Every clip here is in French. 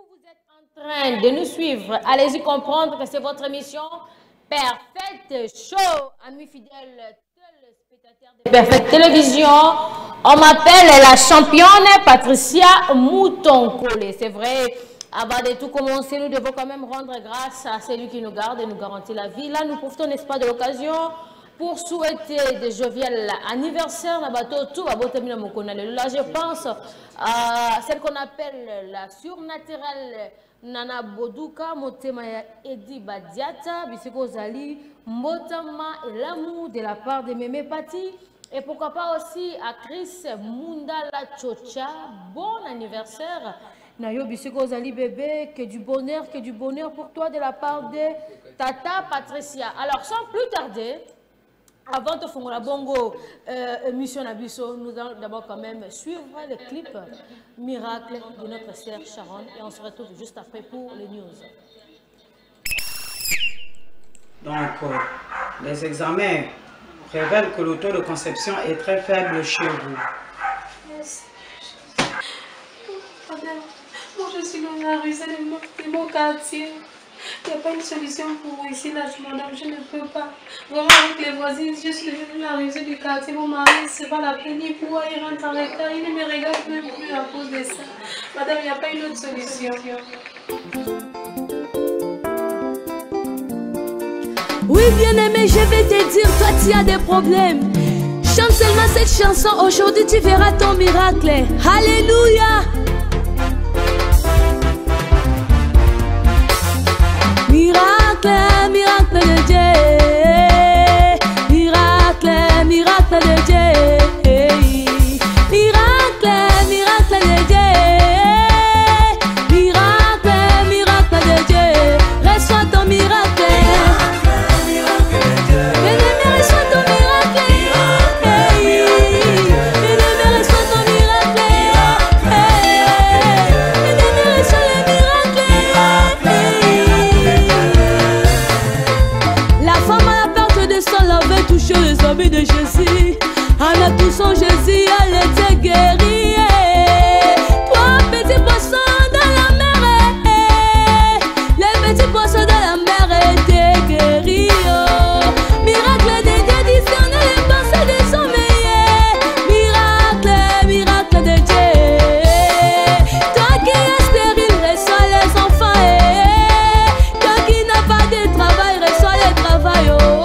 vous êtes en train de nous suivre, allez-y comprendre que c'est votre émission Perfect Show, amis fidèles téléspectateurs de Perfect Télévision. On m'appelle la championne Patricia Moutonkole. C'est vrai, avant de tout commencer, nous devons quand même rendre grâce à celui qui nous garde et nous garantit la vie. Là, nous profitons, n'est-ce pas, de l'occasion pour souhaiter des jovial anniversaires. Là, je pense à celle qu'on appelle la surnaturelle Nana Boduka, Motema Edi Badiata, Biseko Zali, Mbotama et l'amour de la part de Mémé Pati. Et pourquoi pas aussi à Chris Mundala Chocha. Bon anniversaire. Nayo Biseko Zali bébé, que du bonheur pour toi de la part de Tata Patricia. Alors sans plus tarder, avant de faire la bongo mission Nabiso, nous allons d'abord quand même suivre le clip miracle de notre sœur Sharon et on se retrouve juste après pour les news. Donc, les examens révèlent que le taux de conception est très faible chez vous. Merci. Moi, je suis dans la rue, c'est de mon quartier. Il n'y a pas une solution pour ici, là, madame, je ne peux pas. Vraiment, avec les voisins, je suis dans la rue du quartier. Mon mari, c'est pas la peine, il pourra, il rentre en retard, il ne me regarde même plus à cause de ça. Madame, il n'y a pas une autre solution. Oui, bien-aimé, je vais te dire, toi, tu as des problèmes. Chante seulement cette chanson, aujourd'hui, tu verras ton miracle. Alléluia! Miracle, miracle de Dieu. Miracle, miracle de Dieu. Miracle, miracle de Dieu. Miracle, miracle de Dieu. Reçois ton miracle. De Jésus, en a tout son Jésus, elle était guérie. Toi, petit poisson dans la mer, les petits poissons dans la mer étaient guéris. Oh. Miracle de Dieu, discerne les pensées des hommes. Miracle, miracle de Dieu. Toi qui es stérile, reçois les enfants. Toi qui n'as pas de travail, reçois le travail. Oh.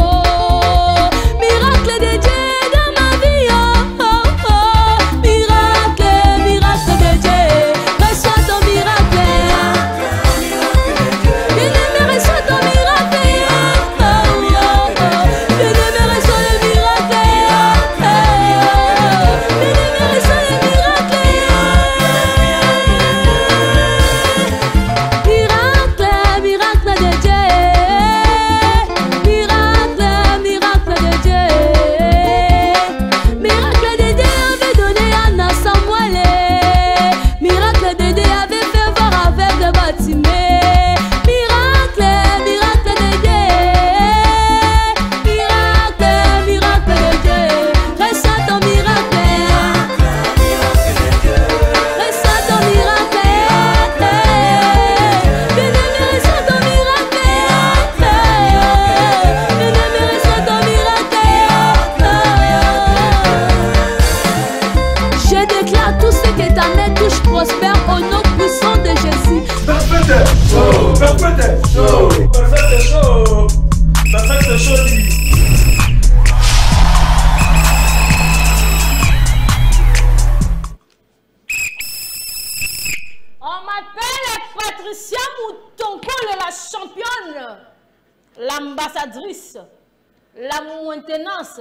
L'ambassadrice, la maintenance,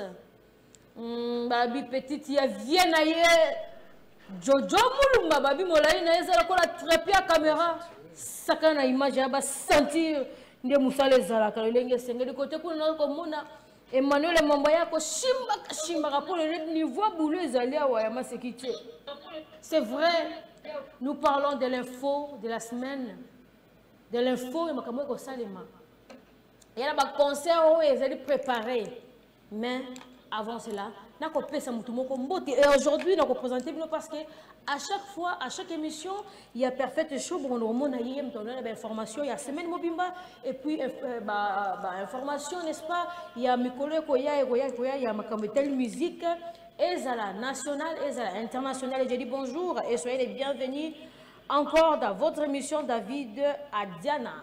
babi petite ya vienne ailleurs, Jojo Moulumba, babi molai na ezala ko la trepia caméra, saka na image ya ba sentir nde musale zala ka lenge senge de côté kuna ko mona Emmanuel Mamboya ko shimba pour le niveau boulot ezali awa ya masekité. C'est vrai, nous parlons de l'info de la semaine, de l'info et makamwe ko salema. Il y a des concerts où ils allaient préparer. Mais avant cela, Et aujourd'hui, nous présenter parce que à chaque fois, à chaque émission, il y a Perfect Show, on a une information, il y a semaine mobimba, et puis information, n'est-ce pas? Il y a mes collègues, il y a ma telle musique, et à la nationale, et à la internationale. Et je dis bonjour et soyez les bienvenus encore dans votre émission David Adiana.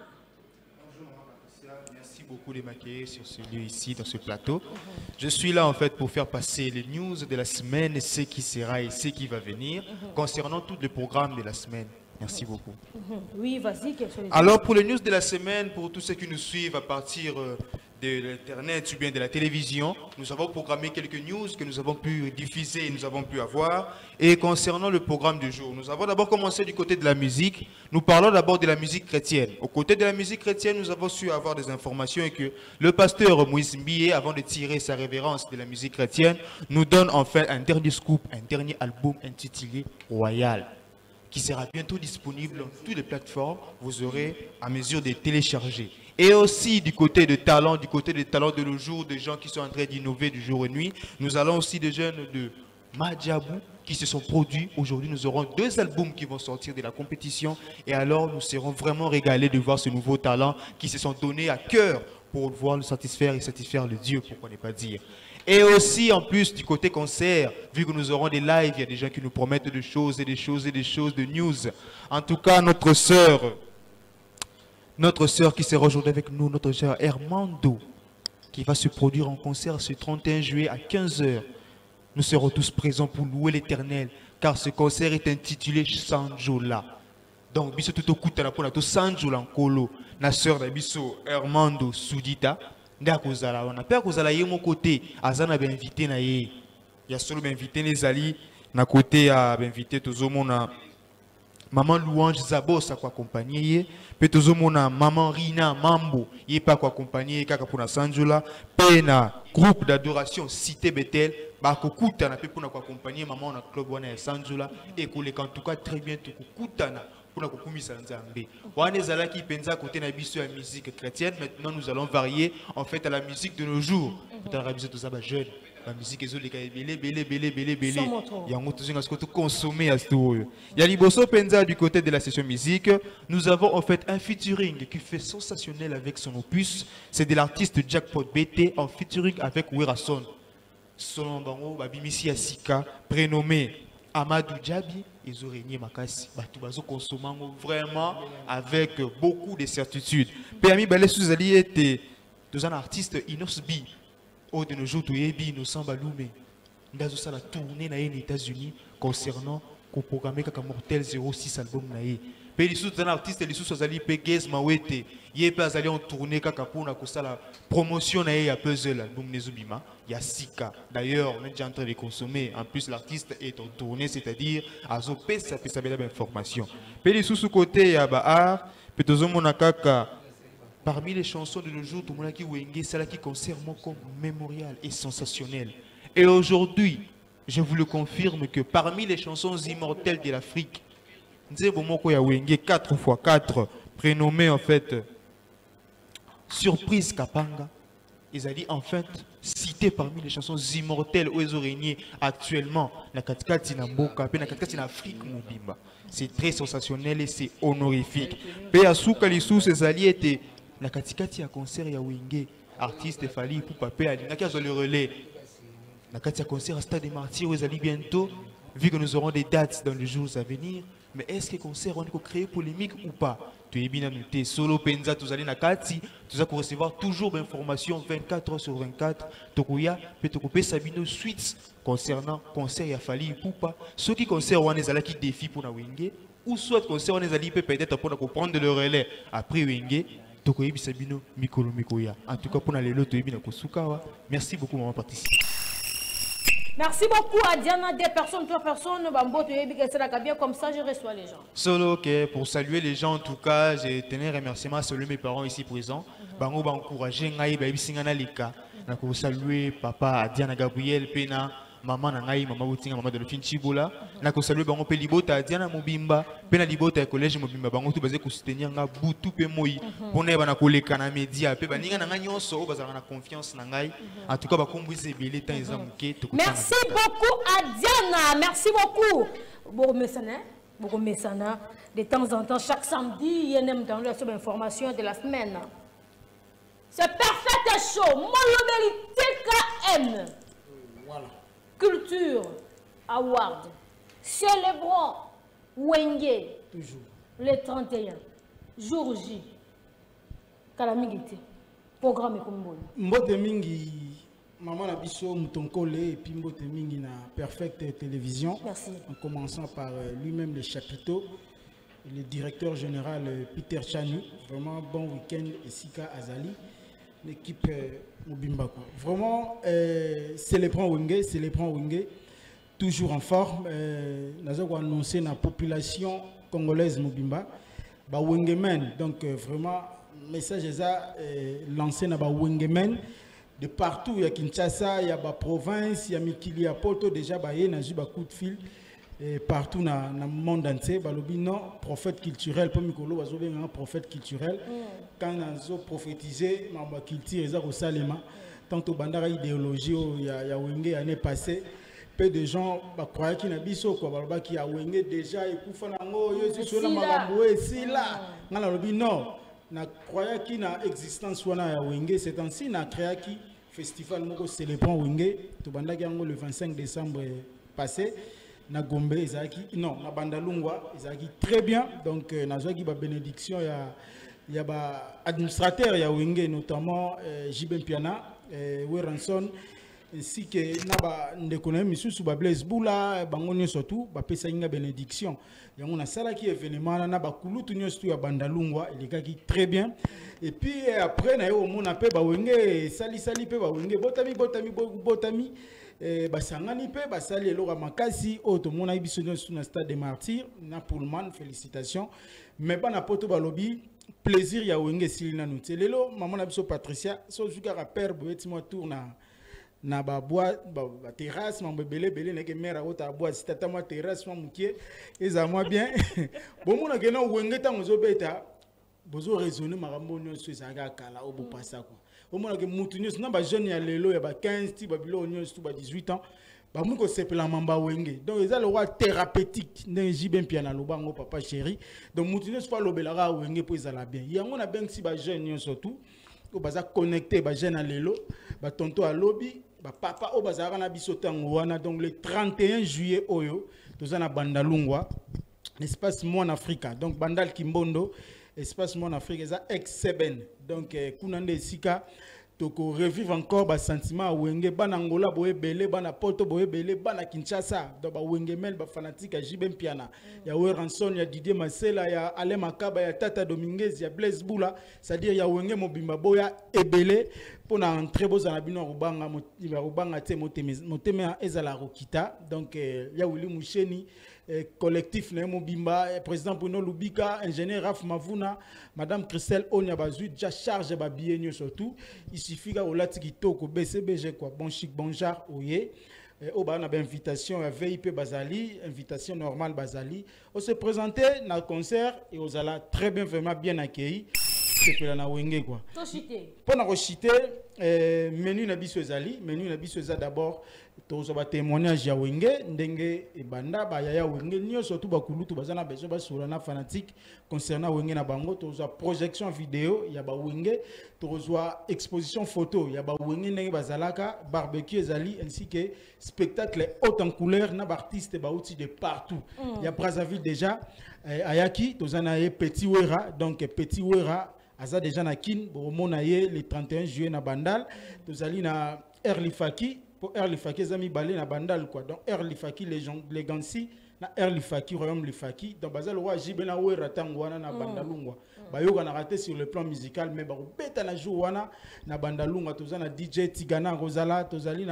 Merci beaucoup de m'accueillir sur ce lieu ici, dans ce plateau. Je suis là en fait pour faire passer les news de la semaine, ce qui sera et ce qui va venir, concernant tous les programmes de la semaine. Merci beaucoup. Oui, vas-y. Alors pour les news de la semaine, pour tous ceux qui nous suivent à partir de l'internet ou bien de la télévision, nous avons programmé quelques news que nous avons pu diffuser et nous avons pu avoir. Et concernant le programme du jour, nous avons d'abord commencé du côté de la musique. Nous parlons d'abord de la musique chrétienne. Au côté de la musique chrétienne, nous avons su avoir des informations et que le pasteur Moïse Mbie, avant de tirer sa révérence de la musique chrétienne, nous donne en fait un dernier scoop, un dernier album intitulé Royal, qui sera bientôt disponible dans toutes les plateformes. Vous aurez à mesure de télécharger. Et aussi du côté de talent de nos jours, des gens qui sont en train d'innover du jour et nuit. Nous allons aussi des jeunes de Madjabou qui se sont produits. Aujourd'hui, nous aurons 2 albums qui vont sortir de la compétition. Et alors, nous serons vraiment régalés de voir ce nouveau talent qui se sont donnés à cœur pour pouvoir le satisfaire et satisfaire le Dieu, pourquoi ne pas dire. Et aussi, en plus, du côté concert, vu que nous aurons des lives, il y a des gens qui nous promettent des choses et des choses et des choses, de news. En tout cas, notre sœur qui sera aujourd'hui avec nous, notre sœur Hermando, qui va se produire en concert ce 31 juillet à 15 h. Nous serons tous présents pour louer l'Éternel, car ce concert est intitulé Sanjola. Donc, biso tout au coup, tu as tout Sanjola en colo, la sœur d'Abiso Hermando Soudita. Ndakozala, on a peur que vous mon côté, Azana ben invité na ye. Il y a solo ben invité les ali, na côté à ben invité tout mon maman Louange Zabos à quoi accompagner, puis tout mon maman Rina Mambo, y pas quoi accompagner kaka pour na Sanjola, pena groupe d'adoration Cité Bethel, ba kokuta na pe pour na quoi accompagner maman na club wana Sanjola et que en tout cas très bien tout kokutana. Pour la Nzambe. Wanezala qui pensa côté na biso la musique chrétienne, maintenant nous allons varier en fait à la musique de nos jours. Dans la musique de jeune, la musique est belé. Il y a un autre chose que consommer à ce tour. Il y a Liboso Penza du côté de la session musique. Nous avons en fait un featuring qui fait sensationnel avec son opus. C'est de l'artiste Jackpot BT en featuring avec Werason. Son bango babimisi Asika prénommé Amadou Djabi. Ils ont régné Makassi. Batubazo consommant vraiment avec beaucoup de certitude. Permis Balé Souzali était un artiste Inosbi. Au de nos jours, tu es bi, Innocent Baloumé. Nous avons la tournée dans les États-Unis concernant le programme comme Mortel 06 album. Puis les sous un artiste, les sous Azali Pegez Mawete. Il est pas allé en tournée pour la promotion à Puzzle l'album Nezubima. Il y a Sika. D'ailleurs, on est déjà en train de consommer. En plus, l'artiste est en tournée, c'est-à-dire à Zopé, ça peut savoir l'information. Puis les sous côté, il y a Bahar. Puis tout le monde a kaka. Parmi les chansons de nos jours, tout le monde qui Wenge, celle qui concerne comme mémorial et sensationnel. Et aujourd'hui, je vous le confirme que parmi les chansons immortelles de l'Afrique, Nzebo Moko ya Wenge 4x4, prénommé en fait Surprise Kapanga, ils ont dit en fait cité parmi les chansons immortelles où ils ont régné actuellement na katikati na mboka pe na katikati na Afrique mobimba. C'est très sensationnel et c'est honorifique. Pe asuka lisusu ezali ete na katikati ya concert ya Wenge artiste Fali pour pape alingaki azo le relais. Na katikati ya concert à Stade des Martyrs où ezali bientôt, vu que nous aurons des dates dans les jours à venir. Mais est-ce que le concert on peut créer polémique ou pas? Tu es bien noté. Solo Penza, tu allez na Kati, tu vas recevoir toujours d'informations 24 h sur 24. Tokuya, peut Sabino suite concernant concert ya Fali ou pas. Ceux qui concert on est qui défi pour na Wenge ou soit concert on est allé peut-être pour prendre le relais après Wenge. Tokuya Sabino Mikolo Mikoya. En tout cas pour na lelo tu es bien kosukawa. Merci beaucoup maman Patricia. Merci beaucoup à Diana, 2 personnes, 3 personnes. Bien comme ça, je reçois les gens. Solo, ok. Pour saluer les gens, en tout cas, j'ai tenu un remerciement à saluer mes parents ici présents. Bango encourager Ngaï Baby Singana Lika. Pour saluer papa Diana Gabriel Pena, maman nangai maman Boutinga maman de Chinchibola na ko saluer bango pe libota Diana Mobimba pe na libota collège Mobimba bango tout basé ko soutenir nga butu pe moi pona bana ko leka na media pe baninga nanga nyonso bazala na confiance nangai en tout cas ba kombwize belé temps ezamuke to. Merci beaucoup à Diana, merci beaucoup. Beaucoup messana de temps en temps chaque samedi il y a une information de la semaine. C'est Perfect Show, Molobeli TKM. Voilà. Culture Award. Célébrons Wenge. Toujours. Le 31. Jour J. Kalamigiti. Programme comme bon. Mbote mingi, maman na biso Moutonkole et puis Mbote mingi na Perfect Télévision. Merci. En commençant par lui-même le chapiteau. Le directeur général Peter Chani. Vraiment bon week-end et Sika Azali. L'équipe Mobimba. Vraiment, célébrant Wenge, toujours en forme. Nous avons annoncé la population congolaise Mobimba. Wenge Men, donc vraiment, message est lancé dans Wenge Men. De partout, il y a Kinshasa, il y a la province, il y a Mikili, il y a Porto, déjà, il y a un coup de fil. Et partout dans le monde entier, non, prophète culturel, pour Mikolo, un prophète culturel. Quand on a prophétisé, on a culture, tant au bandara idéologie, il y a Wenge l'année passée, peu de gens croyaient qu'il y a biso, qu'il y a Wenge déjà, et qu'il faut non, on croyait qu'il y a existence de Wenge, c'est ainsi qu'on a créé un festival célébrant Wenge, le 25 décembre passé. Na Gombe non na Bandalungwa très bien donc nazaki ba bénédiction il y a ba administrateur ya Wenge notamment Jibem Piana Weranson ainsi que na ba ndekona misusu ba Blaise Bula bango surtout ba pesa inga bénédiction yango na sala ki événement na ba kulutu nyostu ya Bandalungwa elekaki très bien et puis après na yo mona pe ba Wenge sali pe ba Wenge botami basangani pe basali eloko makasi oto mona biso sur le stade des martyrs na Pullman félicitations mais bana poto balobi plaisir ya Wenge silina nuti lelo maman na biso Patricia so juka rapper boeti moi tour na ba bois ba terrasse mambe belé na ke mera ota bois sitata moi terrasse moi mukie eza moi bien bon mona ke na Wenge tango zo beta bozo raisonner makambo nyonso ezaka kala obo passa quoi au moins que moutunus na ba jeune ya lelo ya ba 15 ti ba bilo nyonso tout ba 18 ans ba muko sepela mamba Wenge donc ils a le roi thérapeutique ndenji ben piana lobango papa chéri donc moutunus fa lobelaka Wenge po ezala bien yango na ben si ba jeune nyonso tout ko baza connecté ba jeune ya lelo ba tonto a lobby ba papa o bazaka na biso tango wana donc le 31 juillet oyo tozana Bandalungwa l'espace Mon Africa donc Bandal Kimbondo espace Mon Afrique ça ex-Seben donc kunande sika toko revivre encore ba sentiment Wenge bana Angola boye belé bana Porto boye belé bana Kinshasa donc ba Wenge men ba fanatique ya Jibem Piana ya Weranson ya Didier Masela ya Ale Makaba ya Tata Dominguez ya Blaise Bula c'est-à-dire ya Wenge Mobimba boya ebelé pona entrer bozana bino rubanga te moteme ezala rokita donc ya Willy Moucheni collectif na Mobimba président Bruno Lubika ingénieur Raf Mavuna madame Christelle Onya bazu déjà charge ba billet surtout il suffit que olati kitoko BCBG quoi bon chic bonjour oye au bana ba invitation à VIP Bazali invitation normale Bazali on se présenter dans concert et aux ala très bien accueilli c'est pour la Wenge quoi pour na reciter menu na biso ezali menu na biso eza d'abord tozo ba témoignage ya Wenge ndenge e banda ba ya Wenge nyo surtout ba kulutu bazana bezo ba sur na fanatique concernant Wenge na bango tozo projection vidéo ya ba Wenge tozo exposition photo ya ba Wenge ndenge bazalaka barbecue ezali ainsi que spectacle haute en couleur na ba artiste ba outil de partout ya Brazzaville déjà ayaki tozana ye Petit Wera donc Petit Wera aza déjà na kin bomona ye le 31 juillet na Bandal tozali na Erlifaki pour Erlifaki zami balé na Bandal quoi donc Erlifaki les Gansi na Erlifaki royaume Lifaki donc bazal roi Jibena Wera tangwana na Bandalungwa bayoka na raté sur le plan musical mais ba beta na jour wana na Bandalungwa tozana DJ Tigana Rosala tozali na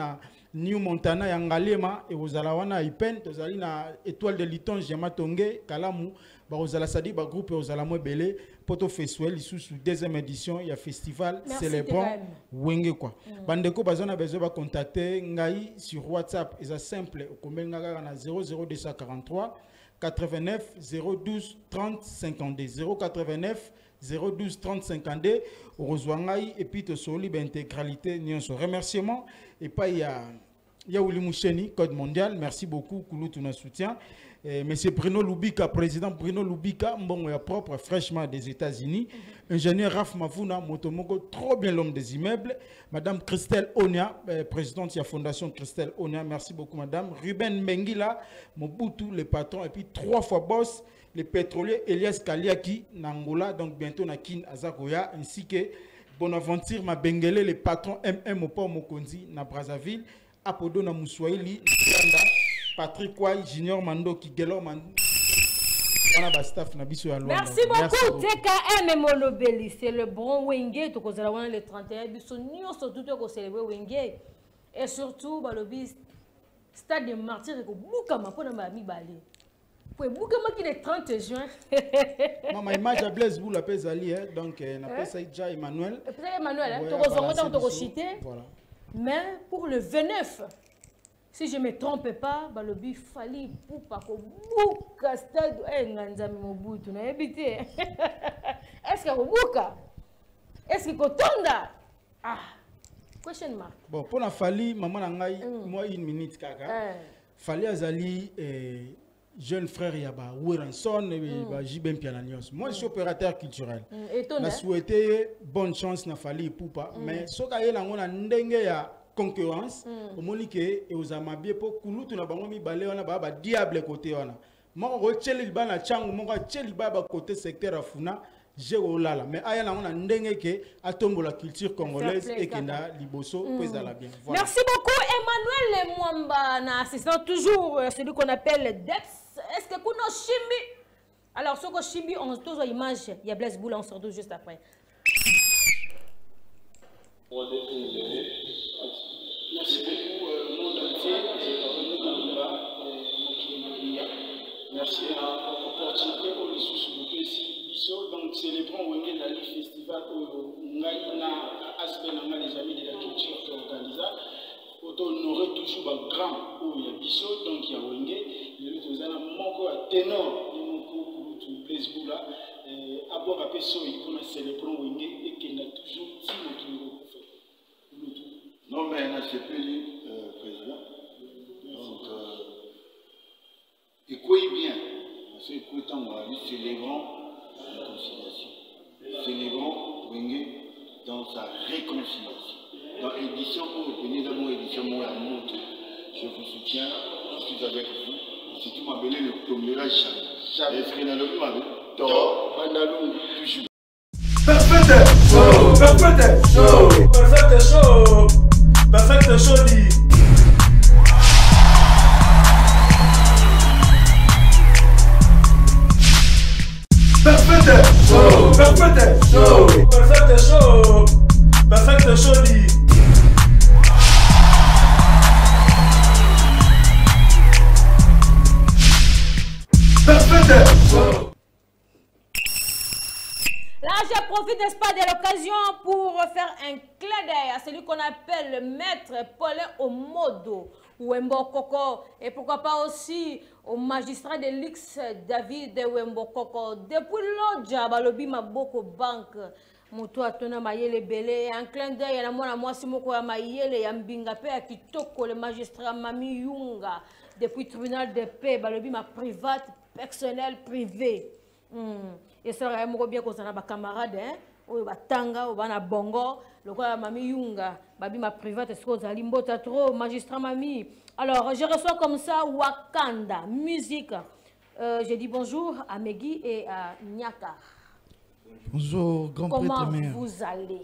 New Montana Yangalema et Ozalawana Ipen tozali na étoile de Liton Jamatonge Kalamu ba Ozala Sadi ba groupe Ozala Mobele Poto Festival sous deuxième édition il y a festival célébrant Wenge quoi. Bandeko bazona besoin ba contacter ngai sur WhatsApp est simple okomenga na 00243 89 012 30 52 089 012 30 52 Roswangai et puis te soli intégralité nyonso remerciement et pas il y a Willy Moucheni Code Mondial merci beaucoup Koulou tout notre soutien monsieur Bruno Lubika président Bruno Lubika bon propre fraîchement des États-Unis ingénieur Raf Mavuna Motomoko trop bien l'homme des immeubles madame Christelle Onia présidente de la fondation Christelle Onia merci beaucoup madame Ruben Mengila Mobutu le patron et puis 3 fois boss le pétrolier Elias Kaliaki Nangola donc bientôt na Kin Azakoya ainsi que Bonaventure Mabengele le patron MM Opo Mokonzi na Brazzaville Apodo na Muswahili Patrick Wai Junior Mando Kigelo Mando merci beaucoup TKM Molobeli c'est le bon Wenge to kozala wana le 31 biso nyonso tout ko célébrer Wenge et surtout balobi stade de martyrs ko buka mapona ma mibale pour buka maki le 30 juin maman image à Blaise Boula pezali donc na pesa déjà Emmanuel to kozonga to ko chiter mais pour le 29 si je ne me trompe pas, balobi fali pour pas que buka stade nganzami mobutu na habité. Est-ce que buka? Est-ce que kotonda? Ah, question mark. Bon, pour la fali maman nangai moi 1 minute kaka. Fali azali jeune frère yaba Wiranson et Jibem Piananios. Moi je suis opérateur culturel. Na souhaité bonne chance na fali poupa mais soka yela ngona ndenge ya concurrence au monique et aux amabie pour kulutu na bango mi balé wana ba diable côté wana moko cheli bana changu moko cheli baba côté secteur afuna jero lala mais aya na ngona ndenge ke atombo la culture congolaise et kenda liboso pesa la bien voilà. Merci beaucoup Emmanuel Mwamba na assistant toujours celui qu'on appelle Dex est-ce que kuno Shimbi alors ce que Shimbi on toujours image il y a Blaise Boula on se retrouve juste après. Merci beaucoup, monde entier. Merci à l'opportunité pour les sous-sous. Donc, célébrons Wenge Dali Festival au Ngaïna, aspect des amis de la culture qui organise. On aurait toujours un grand où il y a Bissot, donc il y a Wenge. Il y a un ténor, il y a Blaise Boula. À boire à Pesso, il faut célébrer Wenge et qu'il y a toujours 10 mots. Non, mais c'est plus président. Donc, écoutez bien, parce que écoutant, célébrons la réconciliation. Célébrons Wenge dans sa réconciliation. Dans l'édition, pour retenir dans mon édition, je vous soutiens, je suis avec vous. Si tu m'appelles le premier chat, est-ce qu'il y a le plus mal? Toujours. Perfect show, perfect show, perfect show, perfect show dit. Perfect show, perfect show, perfect show, perfect show dit. Perfect show. Là, je profite, n'est-ce pas, de l'occasion pour faire un clin d'œil à celui qu'on appelle le maître Paulin Omodo, Wembo Koko, et pourquoi pas aussi au magistrat de l'X David Wembo Koko. Depuis l'autre, balobi maboko banque, moto atona mayele belé, un clin d'œil à moi si moko ya mayele ya mbinga pe ya kitoko le magistrat Mami Yunga, depuis tribunal de paix, balobi ma private, personnel, privé. Et ça va être bien qu'on a des camarades, ou des tanga, ou des bongo, le quoi Mami Yunga, babi ma private, est-ce que vous allez m'boter trop, magistrat Mami. Alors, je reçois comme ça Wakanda, musique. Je dis bonjour à Megui et à Nyaka. Bonjour, grand prêtre mère. Comment vous allez?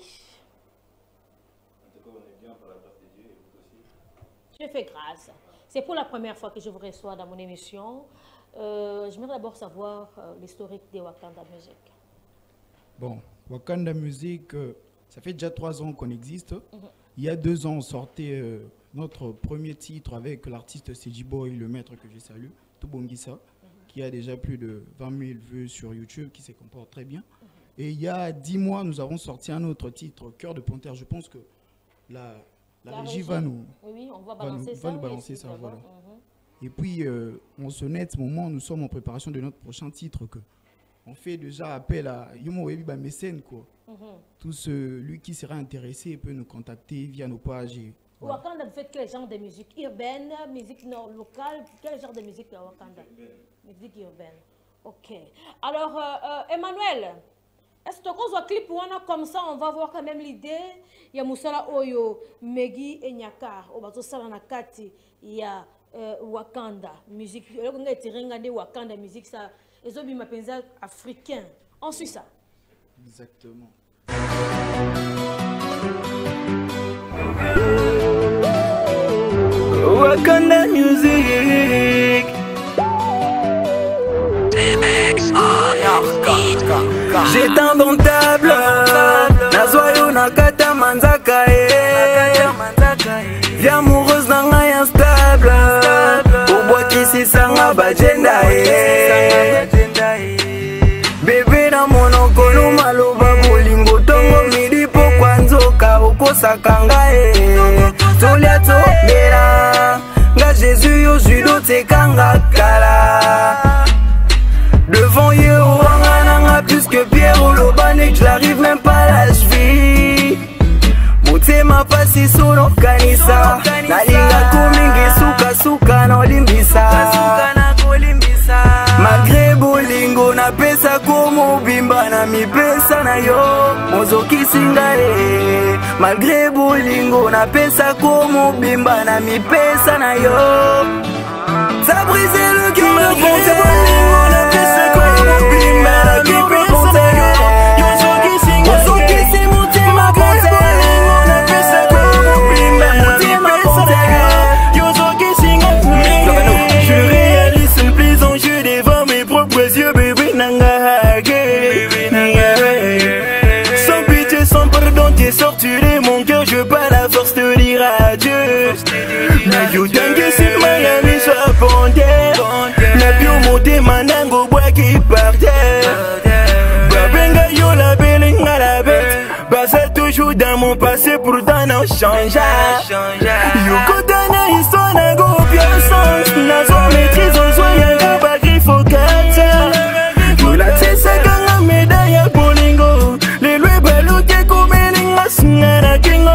Je fais grâce. C'est pour la première fois que je vous reçois dans mon émission. J'aimerais d'abord savoir l'historique de Wakanda Music. Bon, Wakanda Music, ça fait déjà 3 ans qu'on existe. Il y a 2 ans, on sortait notre premier titre avec l'artiste Seji Boy, le maître que je salue, Tubongisa, qui a déjà plus de 20 000 vues sur YouTube, qui se comporte très bien. Et il y a 10 mois, nous avons sorti un autre titre, Cœur de Panthère. Je pense que la régie va nous balancer ça. Voilà. Et puis, en ce net moment, nous sommes en préparation de notre prochain titre. On fait déjà appel à Yomo Webi mécène, quoi. Tout celui qui sera intéressé peut nous contacter via nos pages. Voilà. Wakanda, vous faites quel genre de musique? Urbaine, musique locale? Quel genre de musique à Wakanda? Musique urbaine. Ok. Alors, Emmanuel, est-ce que quand on clip comme ça, on va voir quand même l'idée? Il y a Moussala Oyo, Megi et Nyakar, au bateau Salanakati, il y a Wakanda, musique. On a tiré Wakanda, musique, ça. Les autres, ils africain. On suit ça. Exactement. Wakanda music. J'étais indomptable. Nazoyo nakata manzaka vie amoureuse nanga instable. Au bois qui s'y sanga bajenda bébé na monokolo maloba bolingo tongo midi pokwa nzoka okosaka ngai tolia tobela nga Jésus yo judo tekanga kala devant Yeo wanga nanga plus que Pierre Olobane, j'arrive même pas à la cheville motema pasi solo kanisa nalinga kumingi suka suka na olimbisa malgré bolingo na pesa komo bimba na mi pesa na yo mozoki singae malgré bolingo na pesa komo bimba na mi pesa na yo ça brisé le cœur de bolingo na pesa komo bimba na mi pesa na yo mozoki singae motema pesa bolingo na pesa komo bimba na mi pesa na yo mozoki singae je réalise une prise en jeu devant mes propres yeux, bébé nanga sans pitié, sans pardon, t'es sorti de mon cœur, je pas la force de dire adieu. Na yo tangue c'est Miami, soit panthère. La bio monté manango bois qui partait. Babenga yo la belle la bête. Basa toujours dans mon passé, pourtant non change. Yo kotana histoire na go bien sens. Na zo maîtrise on soit y'a pas griffe au kata. Yo la tesa kanga médaille bolingo. Les lois baluke comme linga singana kingo.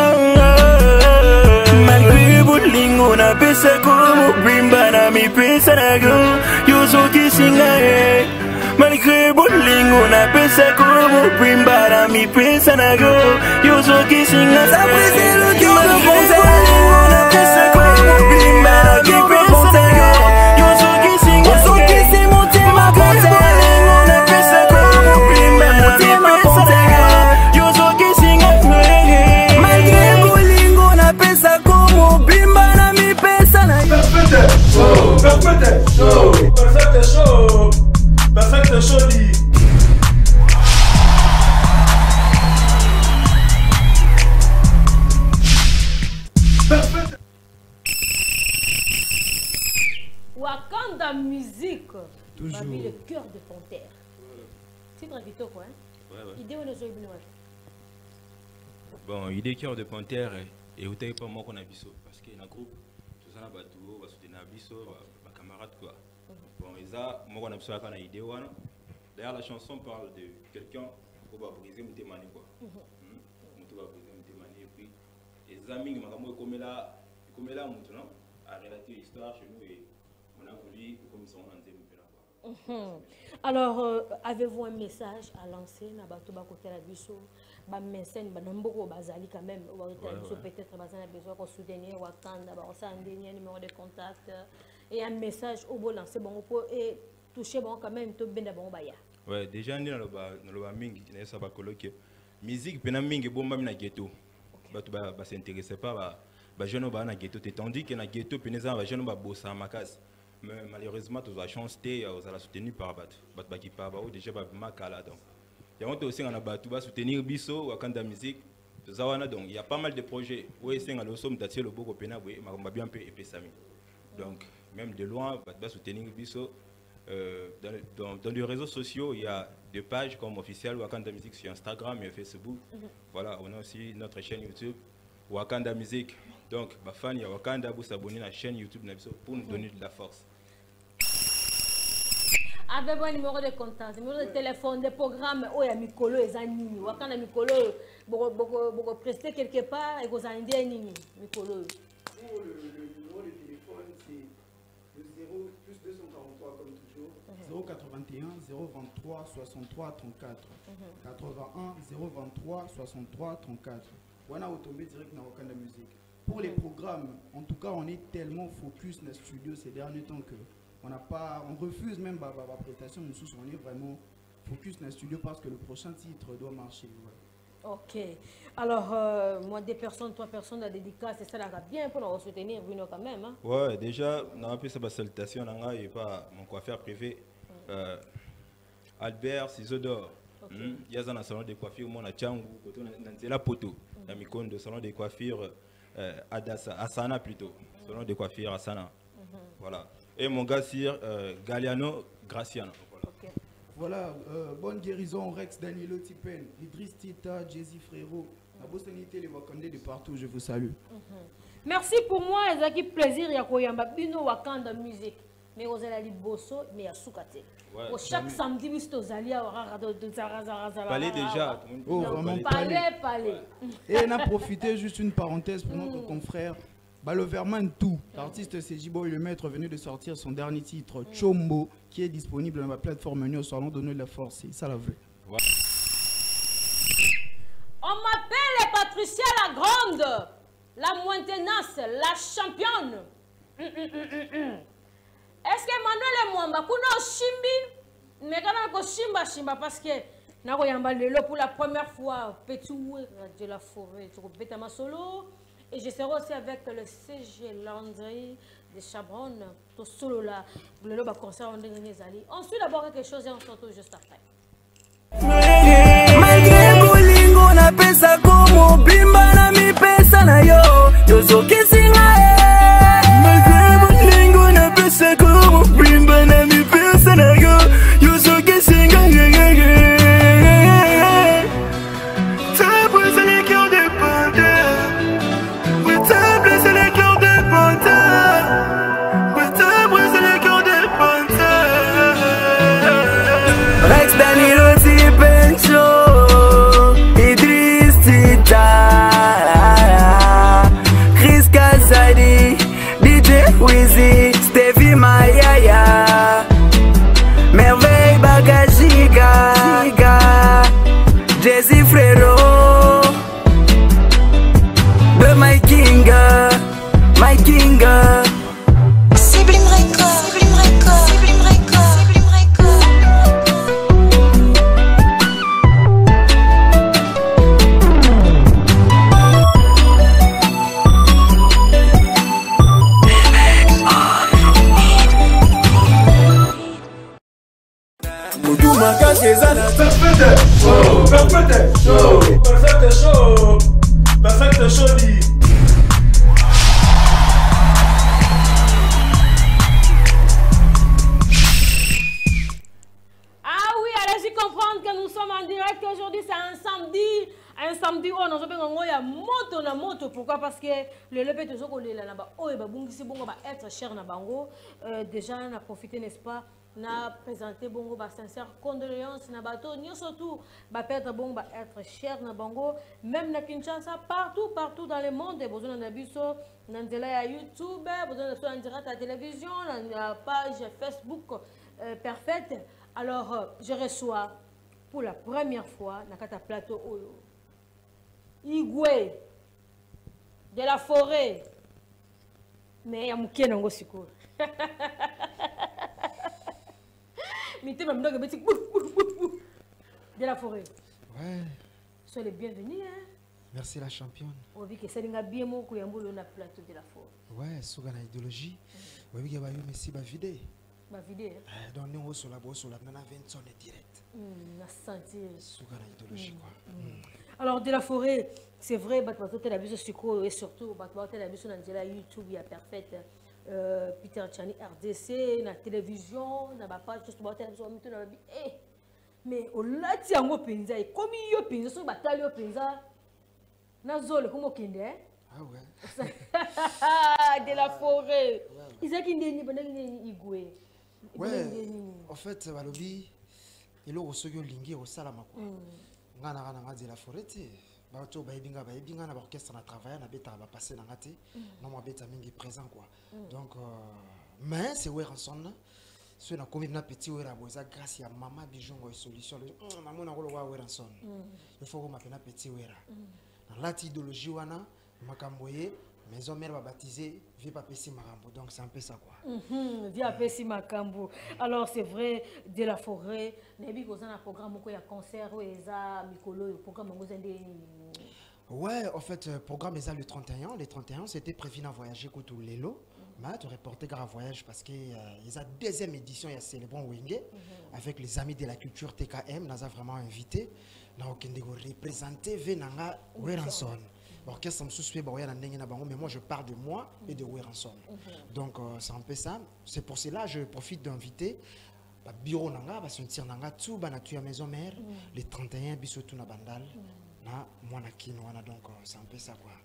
Malgré bolingo na pesa como bimba na mi pesa na go. Yo so kisinga malgré bolingo na pesa como bimba na mi pesa na go. Yo so kisinga ça brise le cœur de bolingo na pesa como bimba na mi pesa na go. Yo so kisinga so kisi motema pesa bolingo na pesa como bimba na mi pesa na go. Yo so kisinga malgré bolingo na pesa como bimba na mi pesa na go. Perfect show. Perfect show dit. Wakanda musique. Toujours. Babi le cœur de panthère. C'est vrai Vito quoi. Ouais. Idée on est joué bien. Bon, idée cœur de panthère et vous savez pas moi qu'on a biso parce qu'il y a un groupe tout ça là bas tout va soutenir biso ma camarade quoi. Bon et ça moi qu'on a biso quand on a idée voilà. D'ailleurs la chanson parle de quelqu'un qui va briser mon témani quoi. Mon va briser mon témani et puis les amis makambo comme là maintenant à relater l'histoire chez nous et on a voulu comme ça on en dit quoi. Alors, avez-vous un message à lancer na bato ba côté la biso ba message ba nomboko bazali quand même peut-être bazana besoin de soutenir Wakanda ba ça un dernier numéro de contact et un message au bon lancer bon pour et toucher bon quand même to benda bon baya. Ouais, déjà on dans le mingi na ça ba coloquer musique pena mingi bomba na ghetto. Bato ba s'intéresser pas ba jeune ba na ghetto tandis que na ghetto peneza ba jeune ba bossa makas. Mais malheureusement, tu as chance de soutenir par bat qui par ou déjà pas makala donc. Il y a aussi on a battu soutenir biso Wakanda musique donc il y a pas mal de projets. Oui, c'est un somme d'attire le beau copéna, oui, ma bien peu et sami. Donc même de loin, va soutenir Bisso. Dans les réseaux sociaux, il y a des pages comme officiel Wakanda Music sur Instagram et Facebook. Voilà, on a aussi notre chaîne YouTube Wakanda Music. Donc, ma fan, il y a Wakanda, vous s'abonner à la chaîne YouTube pour nous donner de la force. Avec un numéro de contact, numéro de téléphone, des programmes, oh, il y a Mikolo et Zanini. Wakanda Mikolo, vous prester quelque part et vous en dire Nini. Mikolo. Le numéro de téléphone, c'est le 0 plus 243 comme toujours. 081 023 63 34. 81 023 63 34. Voilà, vous tombez direct dans Wakanda Music. Pour les programmes, en tout cas, on est tellement focus dans le studio ces derniers temps que on refuse même la prestation. On est vraiment focus dans le studio parce que le prochain titre doit marcher. Voilà. Ok. Alors, moi, 2 personnes, 3 personnes à dédicace, ça va bien pour nous soutenir, quand même. Hein? Ouais, déjà, on a fait sa salutation, et pas mon coiffeur privé, Albert Cisodor. Il y a un salon de coiffure, mon Tchangou, dans la poto, dans le salon de coiffure Asana plutôt, salon de coiffure Asana. Voilà. Et mon gars, c'est Galiano Graciano. Voilà, bonne guérison Rex Danilo Tipen, Idriss Tita, Jesse Frérot, la Bostonité, les Wakandais de partout, je vous salue. Merci pour moi, c'est un plaisir, il y a Koyamba Bino Wakanda Musique. Mais vous allez bosso, mais il y a Soukate. Chaque samedi, vous allez parler déjà. Oh, vraiment parler. Et on a profité, juste une parenthèse pour notre confrère. Le Verman tout, l'artiste Sejibo et le maître venait de sortir son dernier titre, Chombo, qui est disponible dans la plateforme New Salon Donner de la Force. C'est ça la vraie. On m'appelle Patricia la Grande, la moins tenace, la championne. Est-ce que Manuel et moi, on Shimbi? Mais quand on Shimba, parce que nous avons pour la première fois, petit de la forêt, tu ma solo. Et je serai aussi avec le CG Landry de Chabron, tout solo là, le concert en Dénézali. On suit d'abord quelque chose et on se retrouve juste après. Malgré Bolingo na pesa como bimba na mi pesa na yo so kisinga malgré Bolingo na pesa como bimba na mi pesa na yo so kisinga ça brise les cœurs des pantins. Ça brise les cœurs des pantins. Ça brise les cœurs des pantins. Rex Danilo Tipencho, Idriss Tita, Chris Kazadi, DJ Wizzy, Stevie Mayaya, Merveille Bagajiga, Jesse Frérot, de My Kinga, My Kinga. Sublime Record, Sublime Record, Sublime Record, Sublime Record. Muduma Kazezana, Perfect show, perfect show, perfect show, perfect show. Ah oui, allez-y comprendre que nous sommes en direct aujourd'hui, c'est un samedi. Un samedi, oh, nous avons il y a moto na moto. Pourquoi? Parce que le lepe toujours qu'on est là bas. Oh, et bah bon, si bon, va être cher na bango. Déjà, on a profité, n'est-ce pas? Na présenté bongo ba sincère condoléances na bateau ni surtout ba perdre bon ba être cher na bango même na Kinshasa partout dans le monde besoin na biso na nzela ya YouTube besoin de so en direct à la télévision na page Facebook parfaite. Alors je reçois pour la première fois na kata plateau oyo Igwe de la forêt mais ya mukie nango siko de la forêt. Ouais. Soyez les bienvenus. Hein? Merci la championne. On vit que c'est un bien mot qu'on a na plateau de la forêt. Ouais, sur la idéologie. On vit que bah merci bah vidé. Bah vidé. Donc nous sur la nana 20 sonnes direct. Na sentir. Sur la idéologie quoi. Alors, de la forêt, c'est vrai, et surtout, la YouTube, il y a parfaite. Peter Chani RDC, la télévision, na ba page sur la télévision, mais au lati yango penza, et comme yo penza, so batali yo penza, na zole comme okende. Ah ouais. De la forêt. Isaki ndeni bandaki igwe. Ouais. En fait, balobi, ilo osoyo lingi osala mako. Ngana ngana de la forêt te. Bato baibinga na orchestre na travailler na beta ba passer na ngati. Na mo beta mingi présent quoi. Donc mais c'est ouais ensemble. Ce na comme na petit wera boza grâce à maman bijongo solution. Maman na ngolo wa wera ensemble. Il faut que m'appelle na petit wera. Dans la idéologie wana makamboye maison mère va baptiser vie papesi makambo. Donc c'est un peu ça quoi. Vie papesi makambo. Alors c'est vrai de la forêt, nebi kozana un programme ko ya concert ou eza mikolo programme ngozende. Ouais, en fait, le programme est le 31. Le 31, c'était prévu à voyager côté Lelo. Mais tu reporté un voyage parce qu'il y a la deuxième édition, il y a Célébrons Wenge avec les amis de la culture TKM. Nous avons vraiment invité. Nous avons représenté Venanga Weranson. L'orchestre me souscrit, mais moi je parle de moi et de Weranson. Donc c'est un peu ça. C'est pour cela que je profite d'inviter. Le bureau Nanga va sentir Nanga tout à la maison mère. Le 31, bisotou na bandal. Moi donc c'est un peu ça quoi.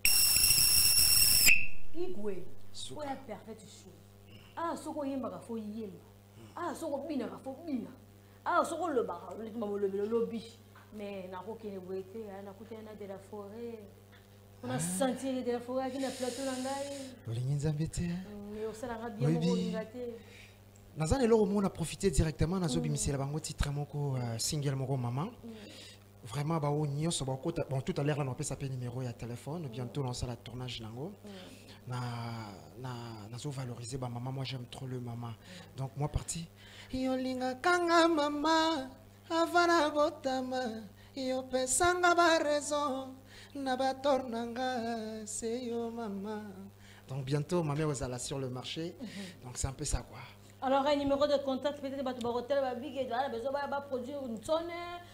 Igwe, c'est la parfaite chose. Ah, soko yemba ka fo yemba. Ah, soko bina ka fo bina. Ah, soko le bar, le lobby. Mais na ko kene boete, na ko tena de la forêt. On a senti de la forêt qui na plateau ngai. Olinza mbete. Mais au sala bien mo ngate. Nazane lo on a profité directement na zobi misela bango titre moko single moko maman. Vraiment, bon, tout à l'heure, on peut s'appeler numéro et téléphone. Bientôt, on sera la tournage. Na valoriser maman. Moi, j'aime trop le maman. Donc, moi, parti. Yolinga kanga mama, avana botama, yo pesanga ba raison, na ba tornanga, c'est yo maman. Donc, bientôt, ma mère est sur le marché. Donc, c'est un peu ça, quoi. Alors, un numéro de contact, peut-être, tu vas hotel, tu vas produire une tonne.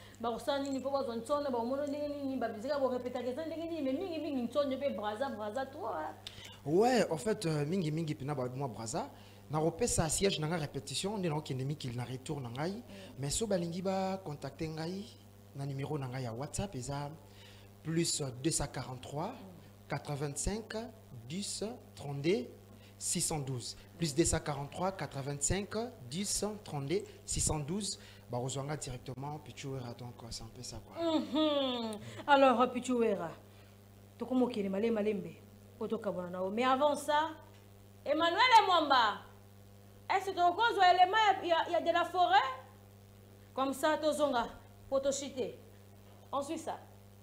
Ouais, en fait, mingi pina moi braza. Na repé ça siège na répétition, on est qui n'est qu'il na retour na ngai, mais so balingi ba contacter ngai na numéro na ngai ya WhatsApp eza plus 243 85 10 32 612 plus 243 85 10 32 612. Bah, directement Pichuera, donc c'est un peu ça quoi. Alors Pichuera, tu comme qui est malembe, mais avant ça, Emmanuel et Mwamba, est-ce que tu as il y a de la forêt comme ça, Tozonga, pour te chiter. On suit ça.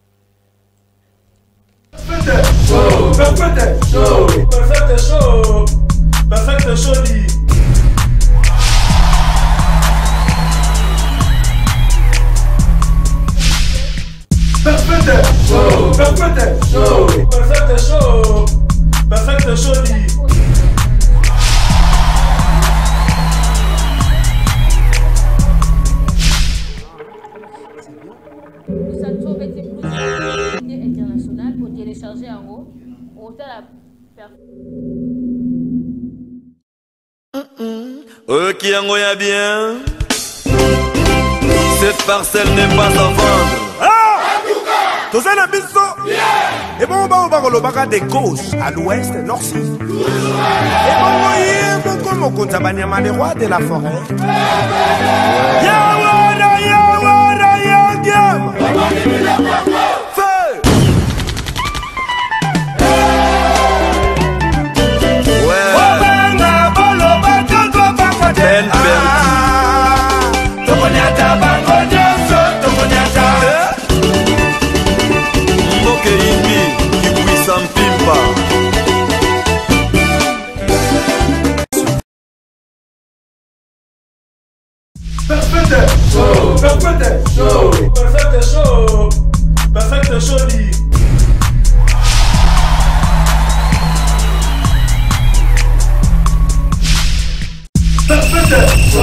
Perfect show. Perfect show. Nous sommes petit international pour télécharger en haut. On t'a Ok, on bien. Cette parcelle n'est pas à vendre. Tous les biso. Et bon, on va de gauche à l'ouest, nord-sud. Et bon, comme on compte les rois de la forêt. Perfect show.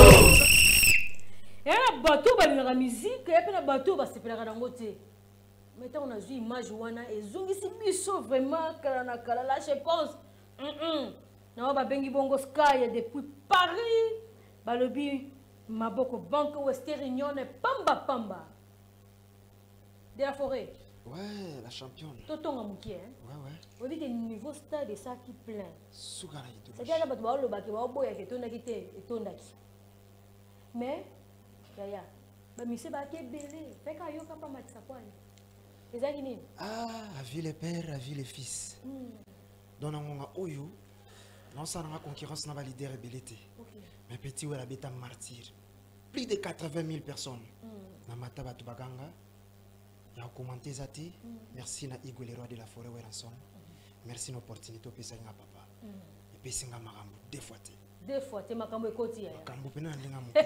Il y a un bateau qui a la musique, il y a un bateau qui a la Maintenant, on a vu image wana et zungisi biso vraiment kala là je pense. Non ba bengi bongo sky depuis Paris. Balobi maboko banque Western Union pamba. De la forêt. Ouais, la championne. Totonga muki hein. Ouais. On dit que niveau stade ça qui plein. Sugara ito. C'est-à-dire que ba lo ba ke ba boya ke tonaki te et tonaki. Mais yaya ba mise ba ke belé. Fait ka yo kapa matisa kwani. Ezaki nini? Ah, avis les pères, avis les fils. Donc on a oyo. Non ça na concurrence na ba leader rebelité. Mais petit ou la bêta martyr. Plus de 80 000 personnes. Na mata batu baganga. Ya commenté zati. Merci na Igwe le roi de la forêt Weranson. Merci l'opportunité pour ça papa. Et puis singa makambo deux fois. Deux fois, tu makambo ekoti ya. Makambo pena ndinga mo.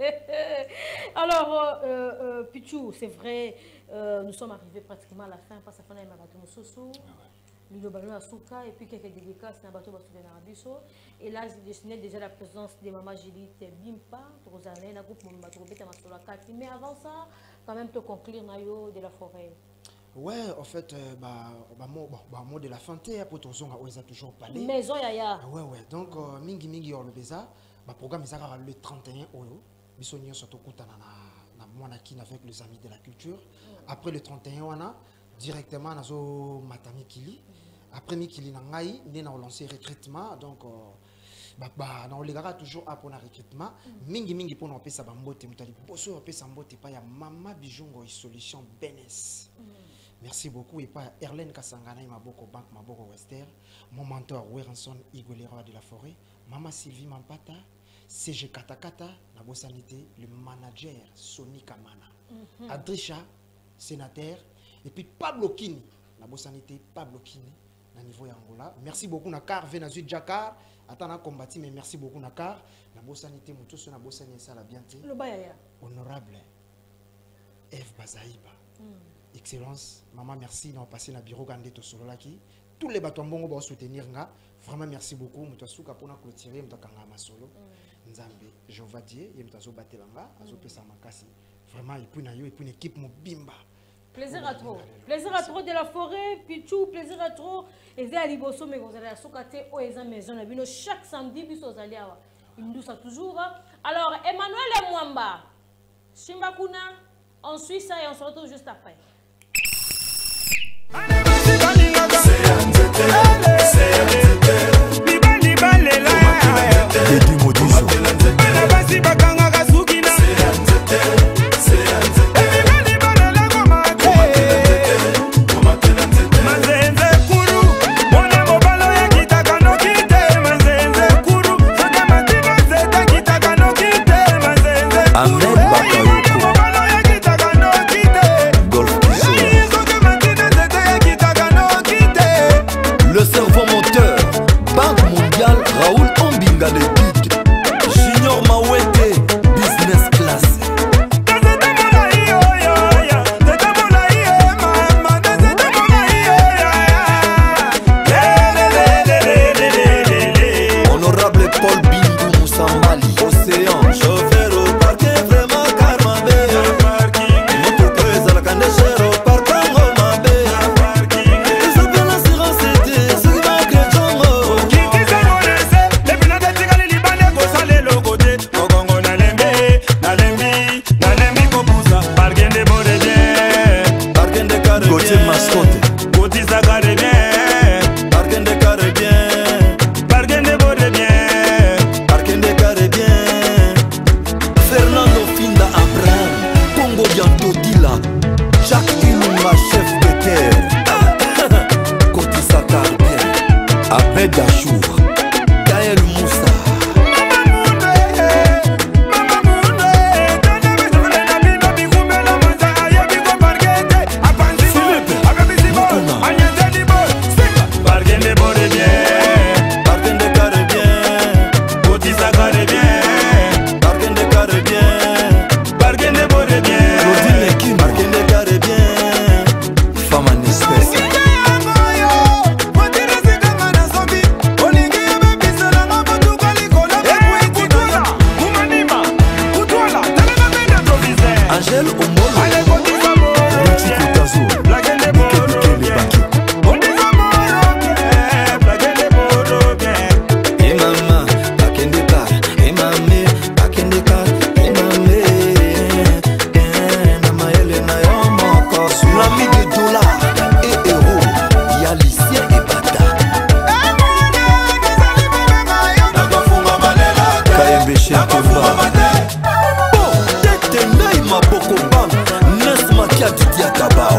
Alors Pichou, c'est vrai, nous sommes arrivés pratiquement à la fin parce que ça fait un bateau mososo. Le ballon à Souka et puis quelques dédicaces dans le bateau de Narabiso. Et là, je dessinais déjà la présence de Maman Gélite Bimpa, Rosané, la groupe mais avant ça, quand même, te conclure Nayo de la forêt. Ouais, en fait, mot de la fanté, pour ton son, on a toujours parlé. Maison Yaya. Ouais. Donc, mingi or le beza, programme est le 31 euro. Bisogno surtout na monaki avec les amis de la culture. Après le 31 on a directement nazo matami kili. Après mikili na ngai, on a lancé recrutement donc on les gars toujours à pour le recrutement. Mingi pour nous payer ça bambote mutali. Bosso payer ça mbote pas ya mama bijungo solution benes. Merci beaucoup et pas Erlen Kasangana et Maboko Bank Maboko Western, mon mentor Weranson Igwe le roi de la forêt, Mama Sylvie Mampata, CG Katakata, la Bossanité, le manager Sony Kamana, Adrisha, sénateur, et puis Pablo Kini, la Bossanité Pablo Kini, na niveau Angola. Merci beaucoup Nakar, Venazu Jakar, attends combattu, mais merci beaucoup Nakar, la Bossanité, Moutoso, la Bossanité, ça la bienté. Honorable Eve Bazaïba. Excellence, maman, merci d'avoir passé dans le bureau Gandé Tosololaki. Tous les bateaux vont soutenir. Vraiment, merci beaucoup. Je suis pour clôturer. Je suis Nzambe, je vais dire, je suis Batelanga, je suis Makasi. Vraiment, et puis une équipe Bimba. Plaisir à trop. Plaisir à trop de la forêt, Pichou, plaisir à trop. Et vers Liboso, mais vous allez à Sokate, au Eza Maison, chaque samedi, puis vous allez à Indoussa toujours. Alors, Emmanuel Mwamba, Shimbakuna, on suit ça et on se retrouve juste après. Le cerveau moteur Michel Kemba Tete Ngai Maboko Bam Nes Makia Didia Tabao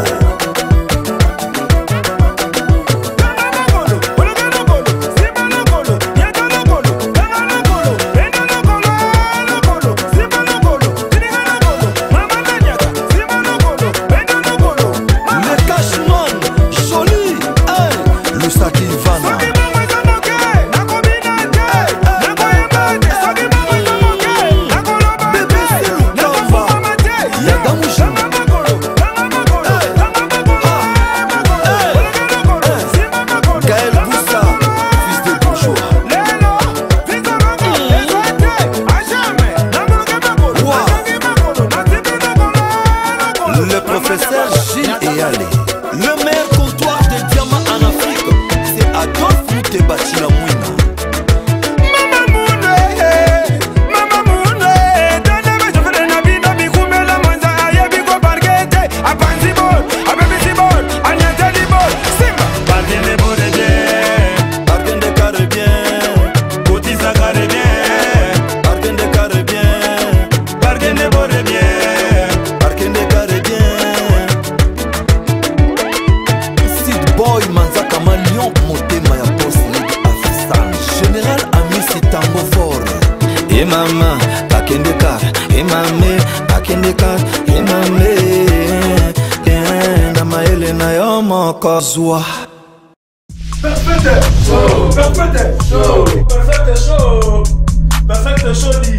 Zoa Perfect show, perfect show, perfect show, perfect show dit.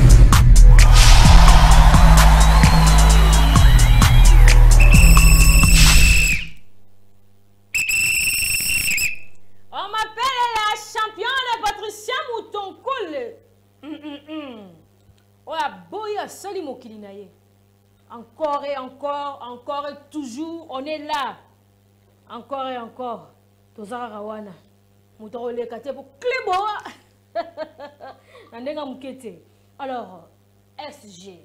On m'appelle la championne Patricia Moutonkoul. Oh la boya soli mokili na ye. Encore et encore, encore et toujours, on est là. Encore et encore. Tozara Rawana. Moutarole kate pour Kleboa. Nandenga mukete. Alors, SG.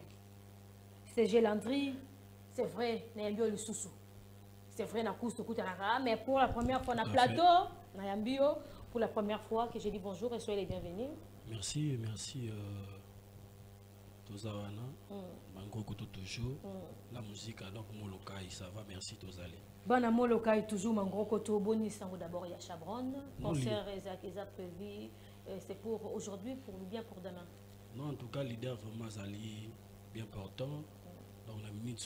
CG Landry, c'est vrai, Nayambio le Soussou. C'est vrai, na course Koutanara, mais pour la première fois, na plateau, Nayambio, pour la première fois que j'ai dit bonjour et soyez les bienvenus. Merci, merci. Tozawana, Mangoko toujours. La musique, alors Molokai, ça va, merci Tozali. Bana Molokai toujours Mangoko to boni sango d'abord il y a Chabron. Concert est prévu. C'est pour aujourd'hui, pour bien pour demain. Non, en tout cas, l'idée vraiment Zali bien portant. Donc la minute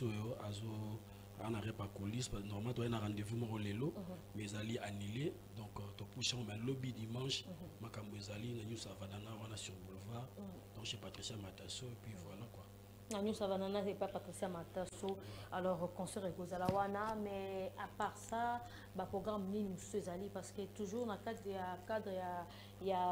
on n'arrête pas coulisses parce que normalement tu as un rendez-vous morolelo, mais Zali annulé. Donc tu poussé au lobby dimanche. Makambo Zali na New Savannah on a sur boulevard. Donc chez Patricia Matasso et puis voilà quoi. Nous Savannah c'est pas Patricia Matasso. Alors concert est Gozalawana, mais à part ça, bah programme ni Monsieur Zali parce que toujours dans le cadre il y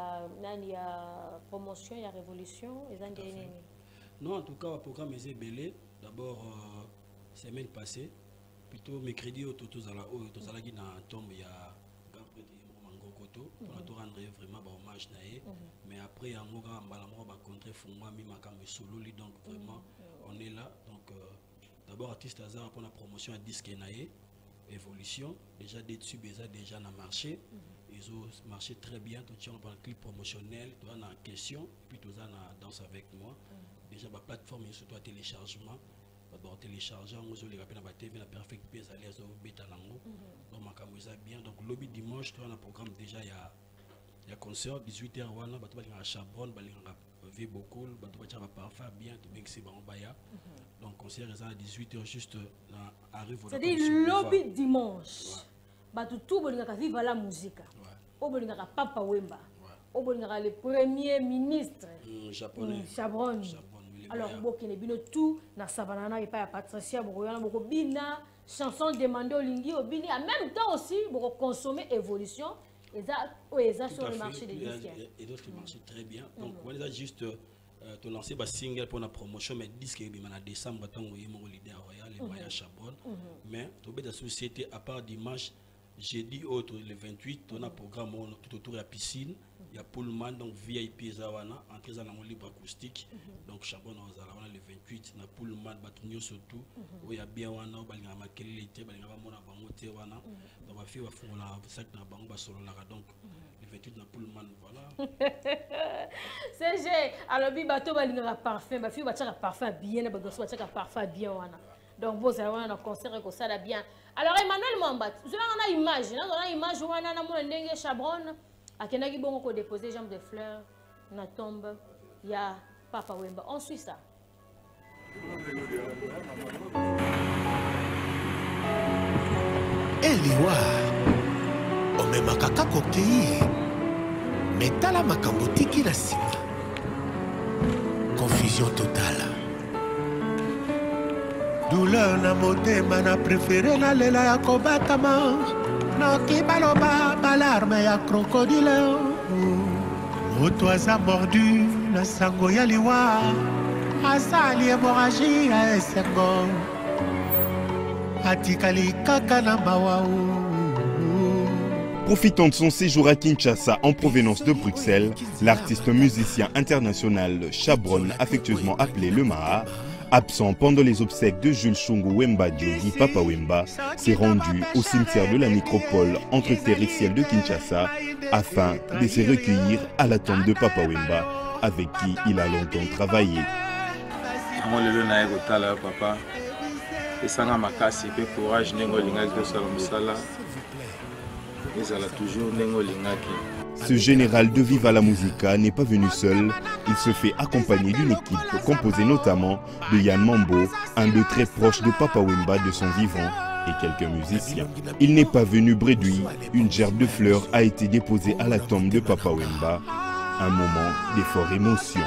a promotion, il y a révolution et non en tout cas le programme est belé. D'abord semaine passée, plutôt mercredi au Tozalagi na tombe il y a grand prêtre Mangokoto pour rendre vraiment hommage naé, mais après il y a un grand balamoro ba contre Fuma mi makambo solo li donc vraiment on est là donc d'abord artiste hasard pour la promotion à disque naé évolution déjà des tubes déjà na marché ils ont marché très bien tout tient un clip promotionnel toi na question puis tout ça na danse avec moi déjà la plateforme est surtout à téléchargement. D'abord télécharger, on les rappelle à la TV, la perfect pièce à l'aise au bêta lango. Donc ma caméra bien. Donc lobby dimanche, tu as un programme déjà il y a concert 18h wana, bah tu vas à Chabron, bah les vie beaucoup, bah tu vas parfait bien, tu bien que c'est bon baya. Donc concert est à 18h juste arrive. C'est-à-dire lobby dimanche. Bah tout bon nga vivre la musique. Au bon nga Papa Wemba. Au bon nga le premier ministre japonais. Chabron. Alors, Bokene Bino tout, na Savannah et pas Patricia, beaucoup bina, chanson demandée au Lingui, au bini, en même temps aussi, beaucoup consommer évolution, et ça sur le marché des disques. Et d'autres qui marchent très bien. Donc, on a juste te lancer un single pour la promotion, mais disque, en décembre, tant que mon leader royal, et Maya Chabon. Mais, tu as la société, à part dimanche, jeudi autre le 28 on a programme tout autour de la piscine. Il y a Pullman, donc VIP Zawana, entrée dans le libre acoustique. Donc Charbon on a le 28, na Pullman, Batunio surtout. Où il y a bien Wana, Balinga Makelite, Balinga Mona Bangote Wana. Donc on va faire la sac dans Bango Solo Lara. Donc le 28 na Pullman, voilà. C'est j'ai. Alors, Bibato Balinga parfum, ma fille va tirer parfum bien, ma gosse va tirer parfum bien Wana. Donc vous allez avoir un concert et ça bien. Alors Emmanuel Mambat, vous avez une image, on a une image où on a mon dengue Chabron. A Kenagi bon ko déposer jambes de fleurs na tombe ya Papa Wemba. On suit ça. Eliwa omema kaka kokei metala makambo tiki na sima. Confusion totale. Douleur na motema na préféré na lela ya kobatama. Noki baloba balarme ya crocodile. Moto aza mordu na sango ya liwa. Asali hémorragie ya esengo. Atikali kaka na mawa. Profitant de son séjour à Kinshasa en provenance de Bruxelles, l'artiste musicien international Chabron, affectueusement appelé Le Maha, absent pendant les obsèques de Jules Chungu Wemba dit Papa Wemba, s'est rendu au cimetière de la nécropole entre terre et ciel de Kinshasa afin de se recueillir à la tombe de Papa Wemba avec qui il a longtemps travaillé. Ce général de Viva la Musica n'est pas venu seul, il se fait accompagner d'une équipe composée notamment de Yann Mambo, un de très proche de Papa Wemba de son vivant, et quelques musiciens. Il n'est pas venu bredouille, une gerbe de fleurs a été déposée à la tombe de Papa Wemba, un moment de forte émotion.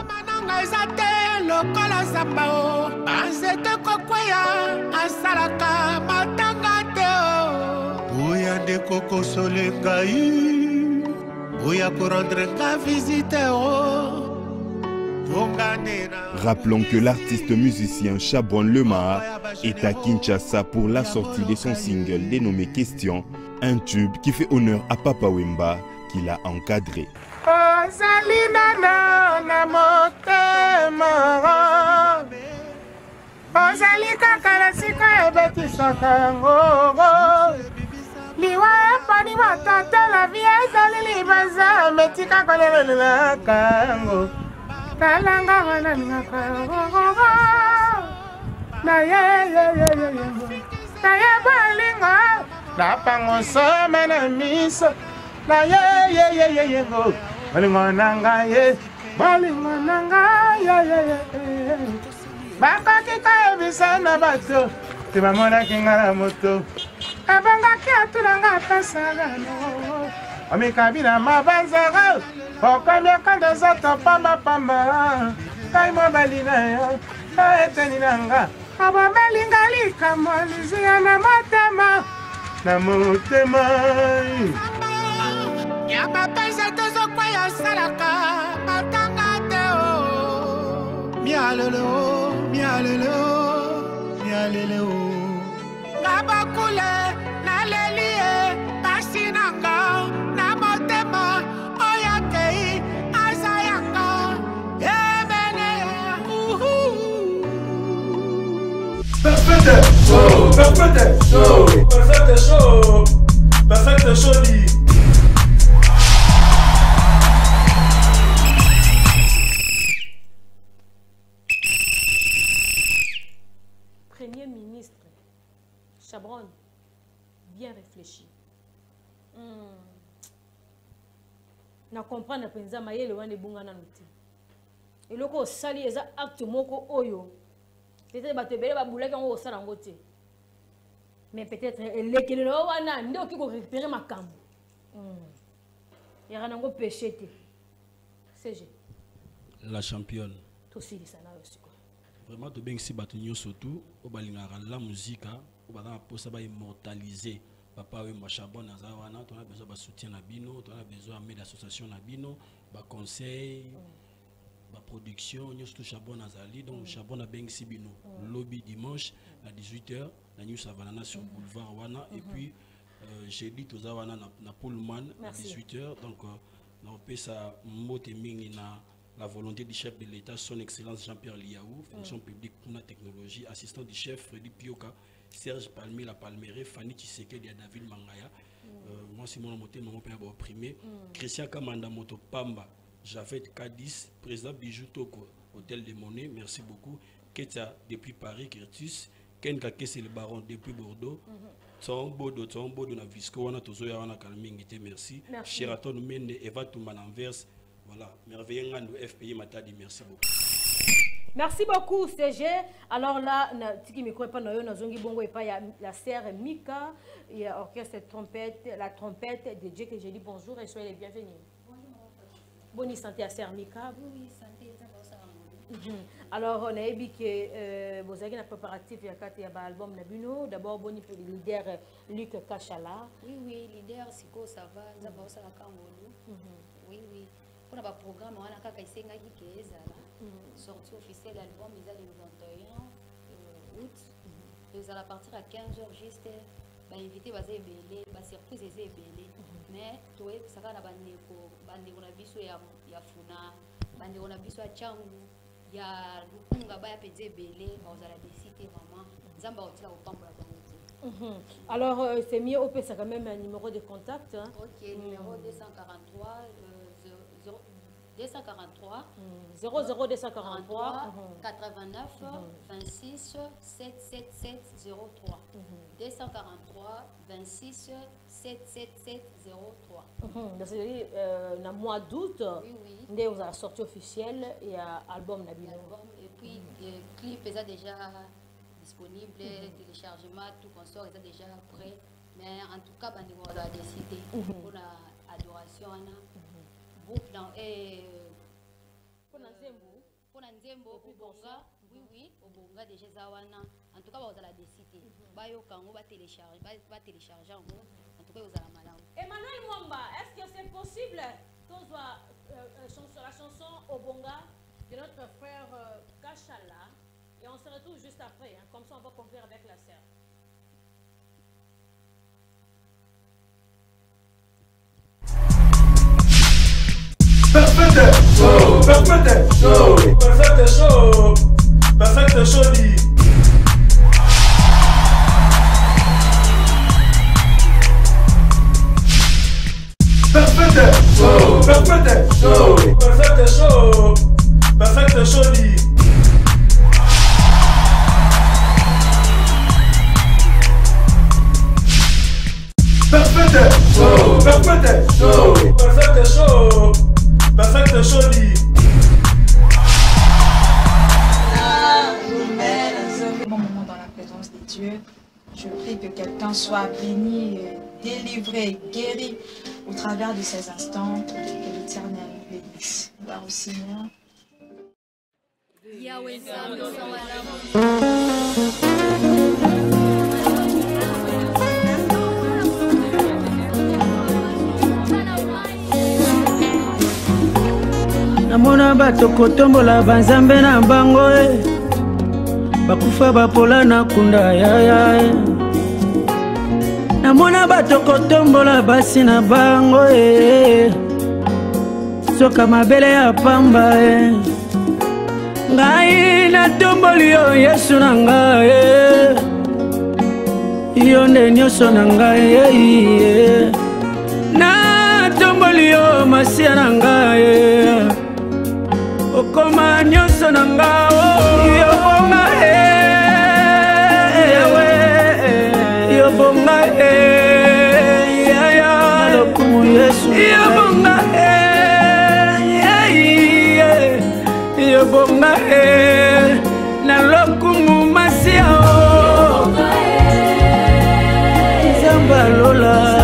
Rappelons que l'artiste musicien Chabron Le Maha est à Kinshasa pour la sortie de son single dénommé Question, un tube qui fait honneur à Papa Wemba qu'il a encadré. Liwa pani matata la vie ezali libaza metika kolelela kango kalanga wana ngaka na ye balinga na pango sama na miso na ye balinga nanga ye bakaki kayebisa na bato tebamonaki nga na moto abangaki atulanga pasagano amikabina mabanzara okomiaka ndozoto pambapamba kai mobali na yo eteni nanga abobelinga likambo lizuya na motema ya bapesa tozokweya osalaka atanga te o mialelo Nabakule, nalelie, pasinanga, namotema, oyakei, azayanga, ebenea, Perfect show, Premier ministre Chabron, bien réfléchi. Na comprendre penza mayele wane bunga na nuti. Eloko sali eza acte moko oyo. Peut-être ba tebele ba bulaka ngo sala ngote. Mais peut-être elekele wana ndio kiko récupérer makambo. Yara nango péché te. CG. La championne. Tout si ça na aussi. Vraiment de bien ici batunyo surtout au balingara la musique au bana pour ça va immortaliser Papa Wemba Chabron nazawana on a besoin de soutien na bino on a besoin de l'association na bino ba conseil ba production nous surtout Chabron nazali donc Chabron na bien ici bino lobby dimanche à 18h la news Savana sur boulevard wana et puis jeudi tozawana na Pullman à 18h. Donc on peut ça la volonté du chef de l'État, son excellence Jean-Pierre Liaou, fonction publique pour la technologie, assistant du chef Freddy Pioka, Serge Palmé, la Palméré, Fanny Tshisekedi, David Mangaya. Moi, c'est mon moté, mon père opprimé. Christian Kamanda Moto Pamba, Javed Kadis, président Bijou Toko, Hôtel de Monnaie, merci beaucoup. Ketia depuis Paris, Curtis. Ken Kake, c'est le baron depuis Bordeaux. Ton Bodo, na Visco, on a toujours eu calmingité, merci. Sheraton Mende, Eva Touman Anvers. Voilà, merveilleux FPI Matadi, merci beaucoup. Merci beaucoup, CG. Alors là, Tiki Miko pas Zongi Bongo et pas la sœur Mika, il y a orchestre trompette, la trompette de Dieu que j'ai dit bonjour et soyez les bienvenus. Bonne santé à sœur Mika. Oui, santé, ça va. Alors, on a dit que vous avez un préparatif il y a 4 albums Nabuno. D'abord, bon pour le leader Luc Kachala. Oui, leader Siko, ça va, ça va aussi à la Cambodge. Oui. On a un programme, on a un Kaisenga qui est sorti officiel l'album, ils allaient le 21 août. Ils allaient partir à 15h juste. Invité basé belé, surprise est belé. Mais toi, ça va na bandeko, bandeko na biso ya funa, bandeko na biso ya changu, ya lukunga ba ya peze belé, ba ozala décider vraiment. Nzamba otila opambola bango. Alors c'est mieux au ça quand même un numéro de contact. Hein? OK, numéro 243 243 00243 89 26 777 03 243 26 777 03. C'est-à-dire dans le mois d'août, vous avez sorti officiel et album Nabino. Et puis le clip est déjà disponible, téléchargement, tout consort est déjà prêt. Mais en tout cas, on a décidé pour l'adoration. Pour Nzembo, Obonga, oui, Obonga déjà Zawana. En tout cas, vous allez décider. Bayo Kango va télécharger, en tout cas, vous allez malin. Emmanuel Mwamba, est-ce que c'est possible qu'on soit la chanson Obonga de notre frère Kachala et on se retrouve juste après, hein, comme ça on va conclure avec la sœur. Perfect show, perfect show, perfect show, perfect show di. Perfect show, perfect show, perfect show, perfect show di. Perfect show, perfect show, perfect show. Perfect Choli. Bon moment dans la présence de Dieu. Je prie que quelqu'un soit béni, délivré, guéri au travers de ces instants. Que l'Éternel nous bénisse. Gloire au Seigneur. Namona bato kotombola banzambe na bango bakufa bapola na kunda yaya Namona bato kotombola basi na bango soka mabele ya pamba ngai natomboli yo Yesu na ngai yo nde nyonso na ngai natomboli yo Masia na ngai Okoma nyonso na ngao yobonga yobonga yaya malokumu Yesu yobonga yobonga na lokumu Masia Zamba lola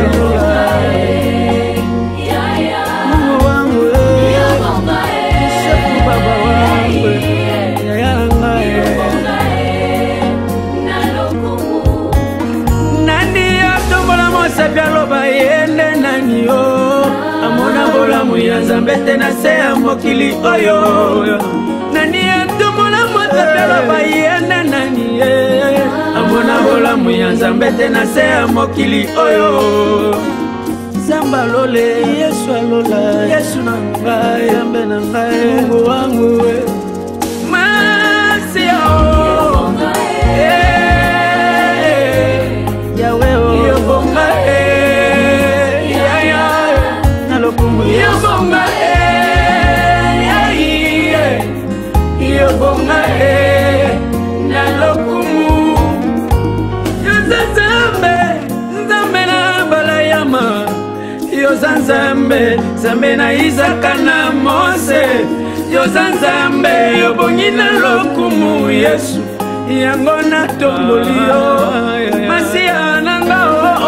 Sabialoba yende nani yo amona bolamu ya Nzambe te na se ya mokili oyo nani atombola mo sabialoba yende nani amona bolamu ya nzambe te na se ya mokili oyo Zamba lole Yesu alola Yesu na ngai Yambe na ngai Mungu wangu Masi yao Yawe o Yobonga Nalokumu Yobonga Yobonga Nalokumu Yozazambe Nzambe na balayama Yozanzambe Zambe na Isaka na Mose Yozanzambe Yobongi nalokumu Yesu Yango na tomboli Masia nanga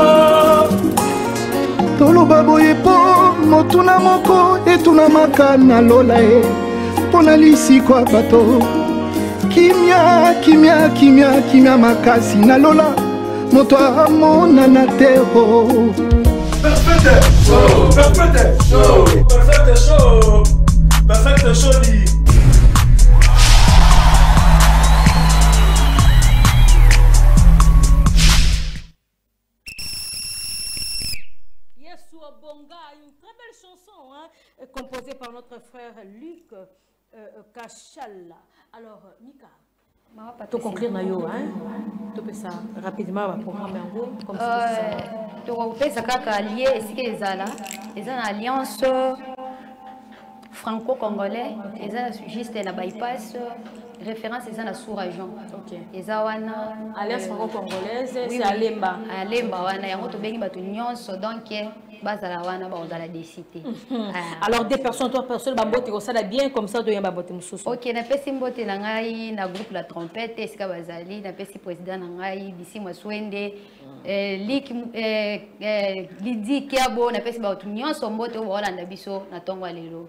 Toloba boye po motuna moko etuna makana lola pona lisiko bato kimia kimia kimia kimia makasi na lola moto amona na teo Perfect show, perfect show, perfect show, perfect show di. Yesu Bonga, une très belle chanson hein, composée par notre frère Luc Kachala. Alors, Mika, tu conclure na yo, hein? Tu peux ça rapidement va programmer en gros comme ça. Tu peux ça kaka lié est-ce que ezala une alliance franco-congolais, ezala juste na bypass référence ezala na sous-région. OK. Ezawana alliance franco-congolaise c'est Alemba. Alemba wana yango to bengi batu nyonso donc bazala wana ba ozala décité. Alors deux personnes, trois personnes ba bote ko ça bien comme ça to yamba bote mususu. OK, na pesi mbote na ngai na groupe la trompette esika bazali na pesi président na ngai bisi Mwaswende Lidi Kiabo na pesi ba nyonso mbote o Holanda biso na tongo lelo.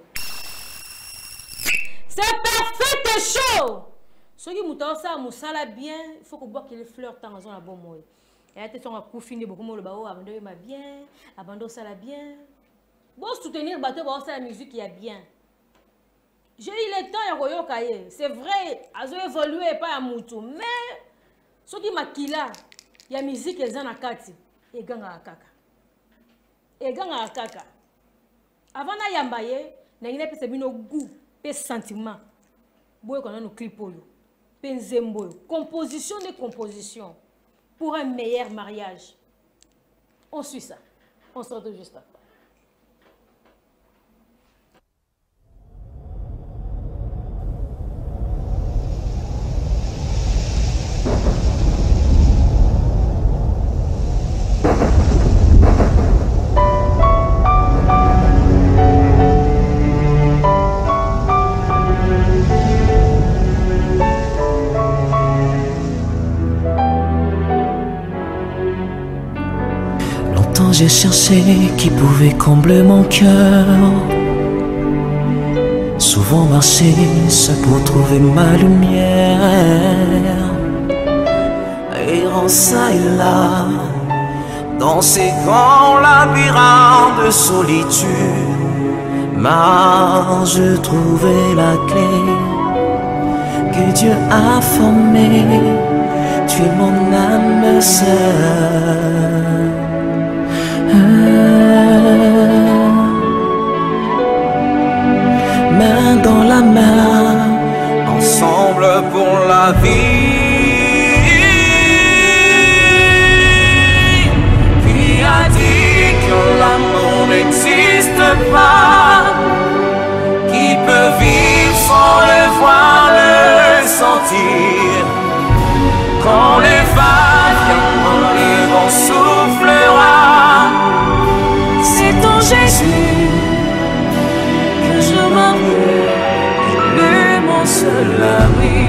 C'est perfect show. Ce qui mouta ça musala bien, il faut que boire que les fleurs tant dans la bonne moi. Et à son coup fini beaucoup le bao abando ma bien, abando ça la bien. Bon soutenir bateau ba ça la musique il y a bien. J'ai eu le temps ya koyo kaye. C'est vrai, azo évolué pas à mutu, mais ce qui makila, il y a musique les en akati et ganga akaka. Et ganga akaka. Avant na yambaye, na ina pese bino goût. Sentiment boy qu'on a nos clips penzembo composition de composition pour un meilleur mariage. On suit ça, on se retrouve juste après. J'ai cherché qui pouvait combler mon cœur. Souvent marché seul pour trouver ma lumière. Errant ça et là, dans ces grands labyrinthes de solitude, je trouvais la clé que Dieu a formée. Tu es mon âme sœur. Main dans la main, ensemble pour la vie. Qui a dit que l'amour n'existe pas? Qui peut vivre sans le voir, le sentir? Quand les vagues viendront, les vents soufflera. C'est en Jésus que je m'arrête, il est mon seul ami.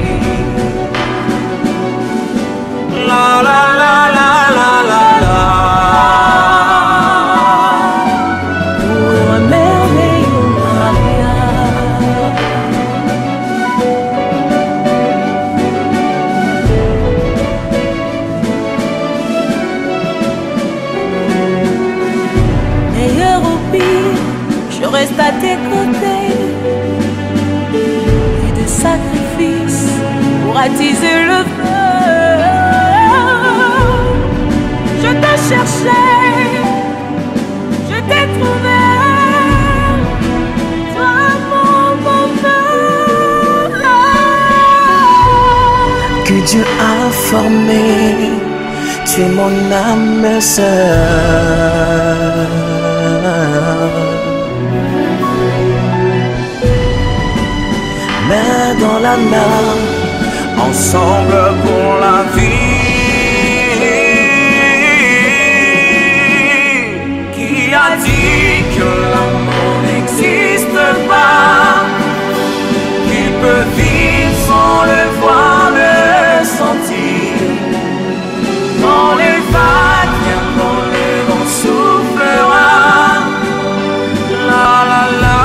La la la la la la la. Pour un merveilleux mariage. Meilleur ou pire, je reste à tes côtés. Et de sacrifices pour attiser le feu. cherché, je t'ai trouvé, toi mon bonheur que Dieu a formé, tu es mon âme sœur. Main dans la main, ensemble pour la vie. Qui a dit que l'amour n'existe pas? Qu'il peut vivre sans le voir, le sentir. Quand les vagues viendront, le vent soufflera. La la la.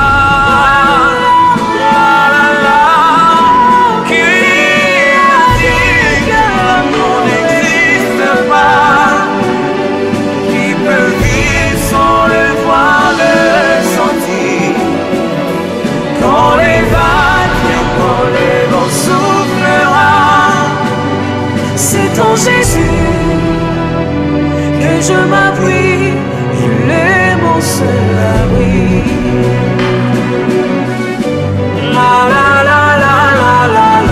C'est en Jésus que je m'appuie, il est mon seul abri. La la la la la la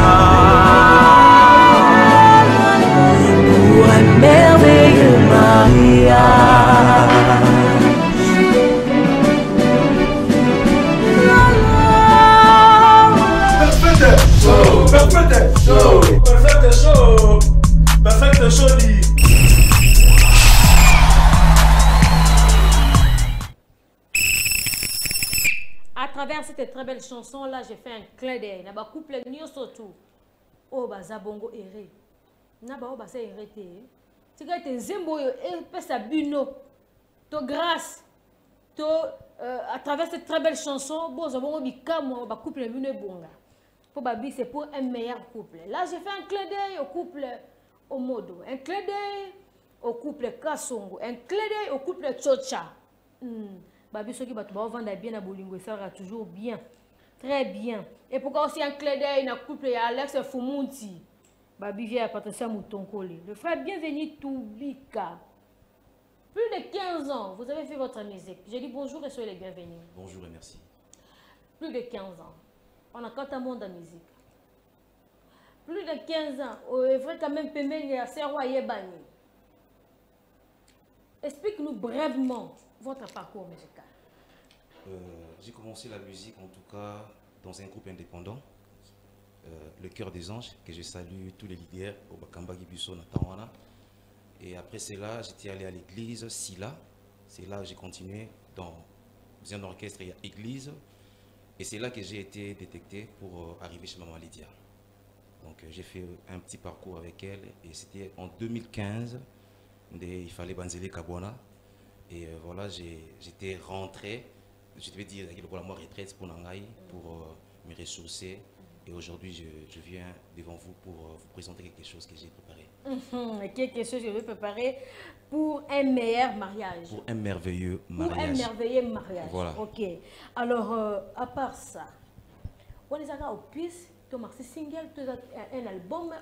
la, pour un merveilleux mariage. Perfect show, perfect show, perfect show. À travers cette très belle chanson là, j'ai fait un clin d'œil. Naba couple nio surtout. Oh baza bongo ere. Naba oh baza ere te. Tika te zembo yo e pesa buno. To grâce. To à travers cette très belle chanson, bon bongo bikamo ba couple buno bonga. Pour Babi, c'est pour un meilleur couple. Là, j'ai fait un clin d'œil au couple Omodo, un clin d'œil au couple Kasongo, un clin d'œil au couple Tchocha. Babi, ceux qui vont vendre bien à Bolingo, ça va toujours bien. Très bien. Et pourquoi aussi un clin d'œil au couple Alex Fumunti? Babi vient à Patricia Moutonkole. Le frère bienvenu Toubika. Plus de 15 ans, vous avez fait votre musique. J'ai dit bonjour et soyez les bienvenus. Bonjour et merci. Plus de 15 ans. On a quand monde de musique. Plus de 15 ans. C'est vrai quand même Pemene à Serroyer Bani. Explique-nous brièvement votre parcours musical. J'ai commencé la musique en tout cas dans un groupe indépendant, le Cœur des Anges, que je salue tous les leaders au Bakamba Gibuso Natawana. Et après cela, j'étais allé à l'église Sila. C'est là que j'ai continué dans un orchestre et église. Et c'est là que j'ai été détecté pour arriver chez Maman Lydia. Donc j'ai fait un petit parcours avec elle et c'était en 2015. Il fallait Banzele Kabwana. Et voilà, j'étais rentré, je devais dire pour la retraite pour Nangaï, pour me ressourcer. Et aujourd'hui, je viens devant vous pour vous présenter quelque chose que j'ai préparé. Quelque chose que je vais préparer pour un meilleur mariage. Pour un merveilleux mariage. Pour un merveilleux mariage. Voilà. Ok. Alors, à part ça, on est au piste, tu as single, tu as un album,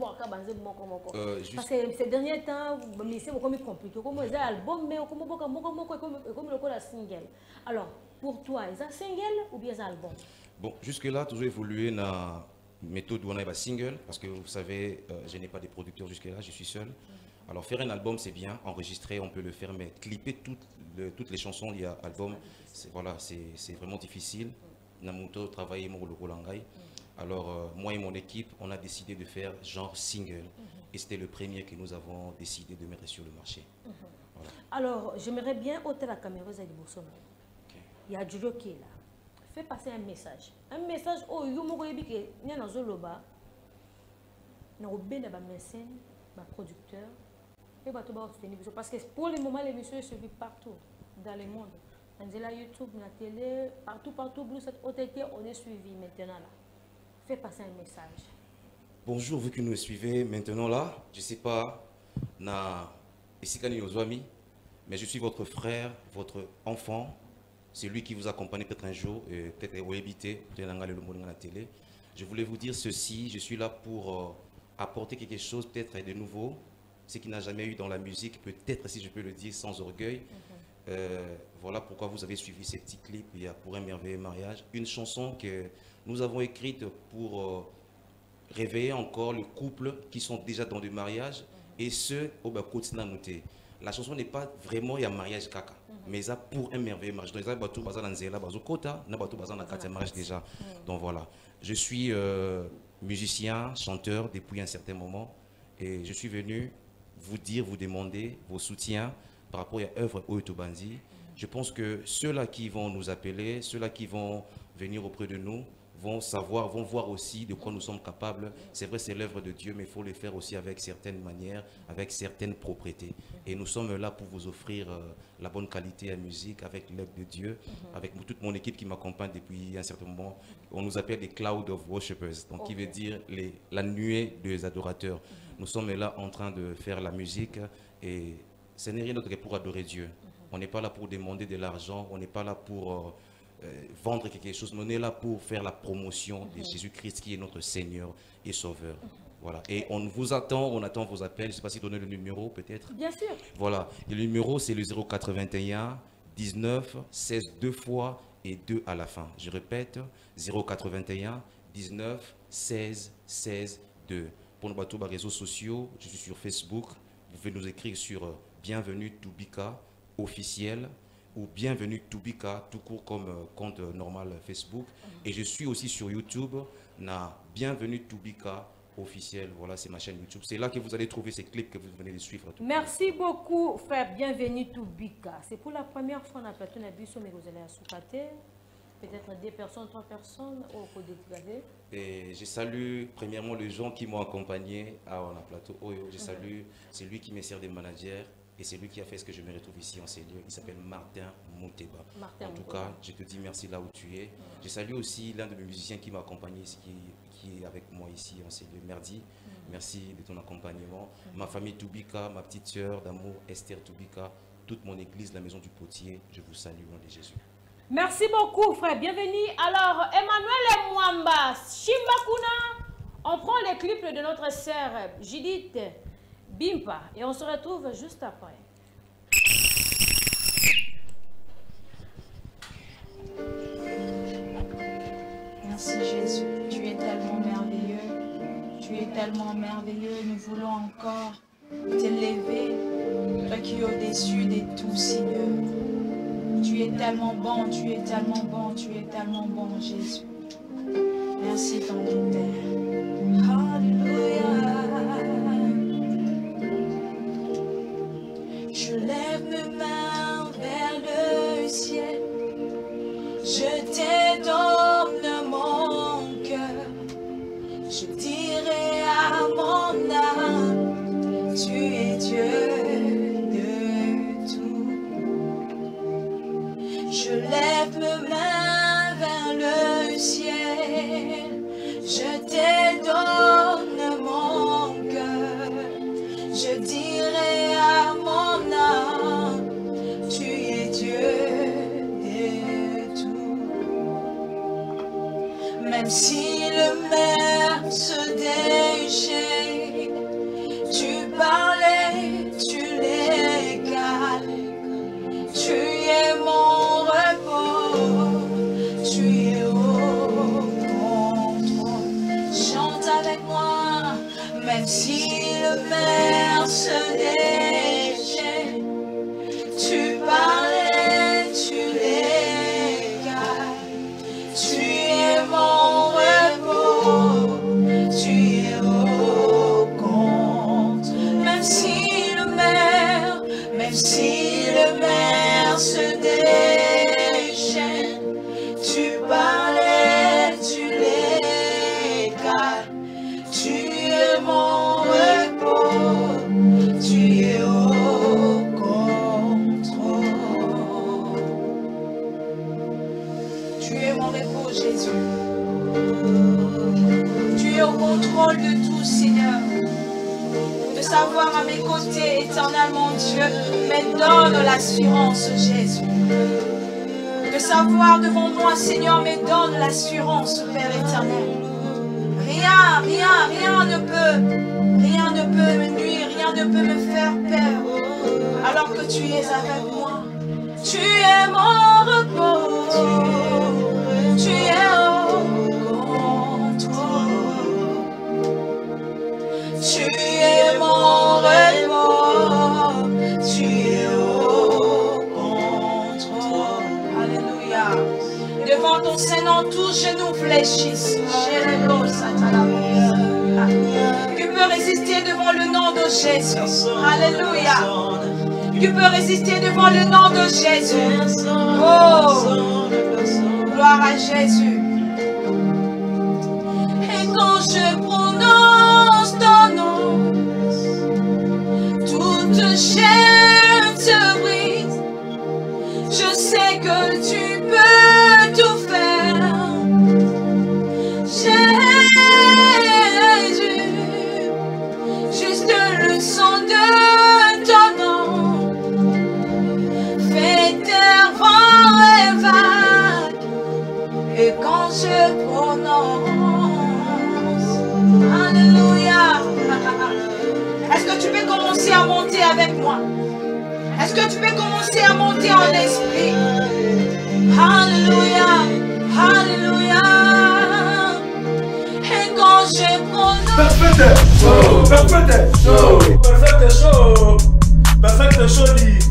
parce que ces derniers temps, c'est beaucoup plus compliqué. Comme un album, mais comme le single. Alors, pour toi, est-ce un single ou bien un album? Bon, jusque-là, toujours évolué dans la méthode où on a un single, parce que vous savez, je n'ai pas de producteurs jusque-là, je suis seul. Alors, faire un album, c'est bien, enregistrer, on peut le faire, mais clipper toutes les chansons liées à l'album, voilà, c'est vraiment difficile. Namuto travailler mon Langay. Alors, moi et mon équipe, on a décidé de faire genre single. Et c'était le premier que nous avons décidé de mettre sur le marché. Voilà. Alors, j'aimerais bien ôter la caméra de Bousson. Il y a Jojo qui est là. Fais passer un message. Un message, oh, il y a un zoloba. Il y a un médecin, un producteur. Et parce que pour le moment, l'émission est suivie partout dans le monde. On dit là, YouTube, la télé, partout, Blue, cette OTT, on est suivi maintenant là. Fais passer un message. Bonjour, vous qui nous suivez maintenant là, je ne sais pas, mais je suis votre frère, votre enfant. C'est lui qui vous accompagne peut-être un jour, peut-être au éviter, peut-être dans la télé. Je voulais vous dire ceci, je suis là pour apporter quelque chose peut-être de nouveau, ce qu'il n'a jamais eu dans la musique, peut-être si je peux le dire sans orgueil. Voilà pourquoi vous avez suivi ces petits clips il y a Pour un merveilleux mariage, une chanson que nous avons écrite pour réveiller encore les couples qui sont déjà dans le mariage et ceux au quotidien noté. La chanson n'est pas vraiment il y a mariage caca, mais ça pour un merveilleux mariage. Donc, il y a bateau bazar dans Zéla, bateau kota, na bateau bazar dans quatre mariage déjà. Donc voilà, je suis musicien, chanteur depuis un certain moment et je suis venu vous dire, vous demander vos soutiens par rapport à l'œuvre Oyoto Bandi. Je pense que ceux-là qui vont nous appeler, ceux-là qui vont venir auprès de nous, vont savoir, vont voir aussi de quoi nous sommes capables. C'est vrai, c'est l'œuvre de Dieu, mais il faut le faire aussi avec certaines manières, avec certaines propriétés. Et nous sommes là pour vous offrir la bonne qualité à musique, avec l'aide de Dieu, avec toute mon équipe qui m'accompagne depuis un certain moment. On nous appelle les Cloud of Worshippers, donc qui veut dire la nuée des adorateurs. Nous sommes là en train de faire la musique et ce n'est rien d'autre que pour adorer Dieu. On n'est pas là pour demander de l'argent, on n'est pas là pour vendre quelque chose, mais on est là pour faire la promotion de Jésus-Christ qui est notre Seigneur et Sauveur. Voilà. Et on vous attend, on attend vos appels. Je ne sais pas si donner le numéro peut-être. Bien sûr. Voilà. Et le numéro c'est le 081 19 16 2 fois et 2 à la fin. Je répète, 081 19 16 16 2. Pour nos réseaux sociaux, je suis sur Facebook. Vous pouvez nous écrire sur Bienvenue Toubika officiel ou Bienvenue Toubika tout court comme compte normal Facebook. Et je suis aussi sur YouTube, na Bienvenue Toubika officiel. Voilà, c'est ma chaîne YouTube. C'est là que vous allez trouver ces clips que vous venez de suivre. Merci beaucoup, frère Bienvenue Toubika. C'est pour la première fois dans la plateau Nabiso, mais vous allez à Soukate. Peut-être 2 personnes, 3 personnes au Code. Et je salue premièrement les gens qui m'ont accompagné à la plateau Oyo. Je salue, c'est lui qui me sert de manager et c'est lui qui a fait ce que je me retrouve ici en ces lieux. Il s'appelle Martin Mouteba. En tout cas, je te dis merci là où tu es. Je salue aussi l'un de mes musiciens qui m'a accompagné ici, qui est avec moi ici en ces lieux. Merdi, merci de ton accompagnement. Ma famille Toubika, ma petite sœur d'amour Esther Toubika, toute mon église, la maison du potier, je vous salue au nom de Jésus. Merci beaucoup, frère. Bienvenue. Alors, Emmanuel Mwamba, Shimbakuna, on prend les clips de notre sœur Judith Bimpa et on se retrouve juste après. Merci Jésus, tu es tellement merveilleux. Tu es tellement merveilleux. Nous voulons encore t'élever, toi qui es au-dessus de tout, Seigneur. Tu es tellement bon, tu es tellement bon, tu es tellement bon, Jésus. Merci, ton Père. Alléluia. Je lève mes mains vers le ciel. Je te donne mon cœur. Je dirai à mon âme, tu es Dieu. Je lève mes mains vers le ciel, je te donne mon cœur, je dirai à mon âme, tu es Dieu de tout. Même si le mer se déchaîne, tu parlais, tu les calmes, tu es mon même si le mer se déchaîne, tu parlais, tu les calmes, tu es mon repos, tu es au compte. Même si le mer se déchaîne, tu parlais, tu les calmes, tu es mon repos, tu es au contrôle. Tu es mon repos, Jésus. Tu es au contrôle de tout, Seigneur. De savoir à mes côtés, éternel mon Dieu, me donne l'assurance, Jésus. De savoir devant moi, Seigneur, me donne l'assurance, Père éternel. Rien ne peut me nuire, rien rien ne peut me faire peur, alors que tu es avec moi. Tu es mon repos, tu es au contrôle. Tu es mon repos, tu es au contrôle. Alléluia. Devant ton Seigneur, tous genoux fléchissent. Tu peux résister devant le nom de Jésus. Alléluia. Tu peux résister devant le nom de Jésus. Oh, gloire à Jésus. Et quand je prononce ton nom, toute chaîne se brise. Je sais que tu peux tout faire. Jésus, juste le son de ton nom fait taire vent et vague. Et quand je prononce, alléluia. Est-ce que tu peux commencer à monter avec moi? Est-ce que tu peux commencer à monter en esprit? Alléluia, alléluia. Et quand je prononce, Perfect show, perfect show, perfect show, perfect show.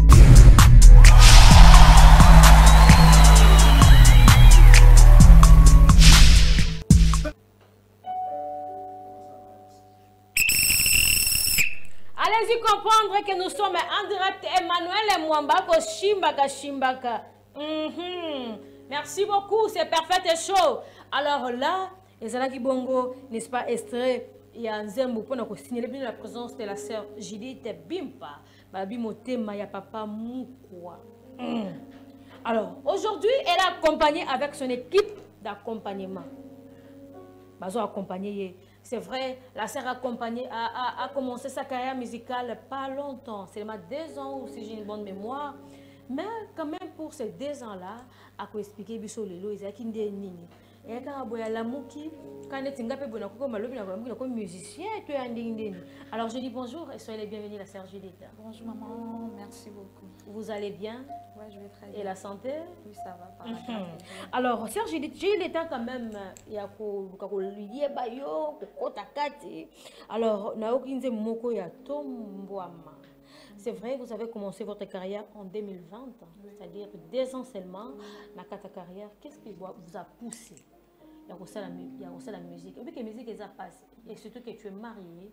Allez-y comprendre que nous sommes en direct. Emmanuel et Mwambako Shimbaka Shimbaka. Merci beaucoup, c'est Perfect Show. Alors là, Ezalaki Bongo, n'est-ce pas, extrait, il y a un zembo pour nous signaler la présence de la sœur Judith Bimpa. Babi Motema ya papa Moukwa. Alors, aujourd'hui, elle est accompagnée avec son équipe d'accompagnement. Bazo accompagné. C'est vrai, la sœur accompagnée a commencé sa carrière musicale pas longtemps, seulement 2 ans, si j'ai une bonne mémoire. Mais quand même pour ces 2 ans-là, à quoi expliquer biso lelo, ils ont nini. Et quand on a la mouki, quand on est comme musicien, tu es un ding. Alors je dis bonjour et soyez les bienvenus la sœur Judith. Bonjour maman, merci beaucoup. Vous allez bien? Oui, je vais très bien. Et la santé? Oui, ça va. Alors, sœur Judith, j'ai eu le temps quand même, il y a alors, naokinze moko ya tombouama. C'est vrai, vous avez commencé votre carrière en 2020, c'est-à-dire 2 ans seulement dans ta carrière. Qu'est-ce qui vous a poussé? Il y a aussi la musique. Et puis que la musique est passée. Et surtout que tu es mariée.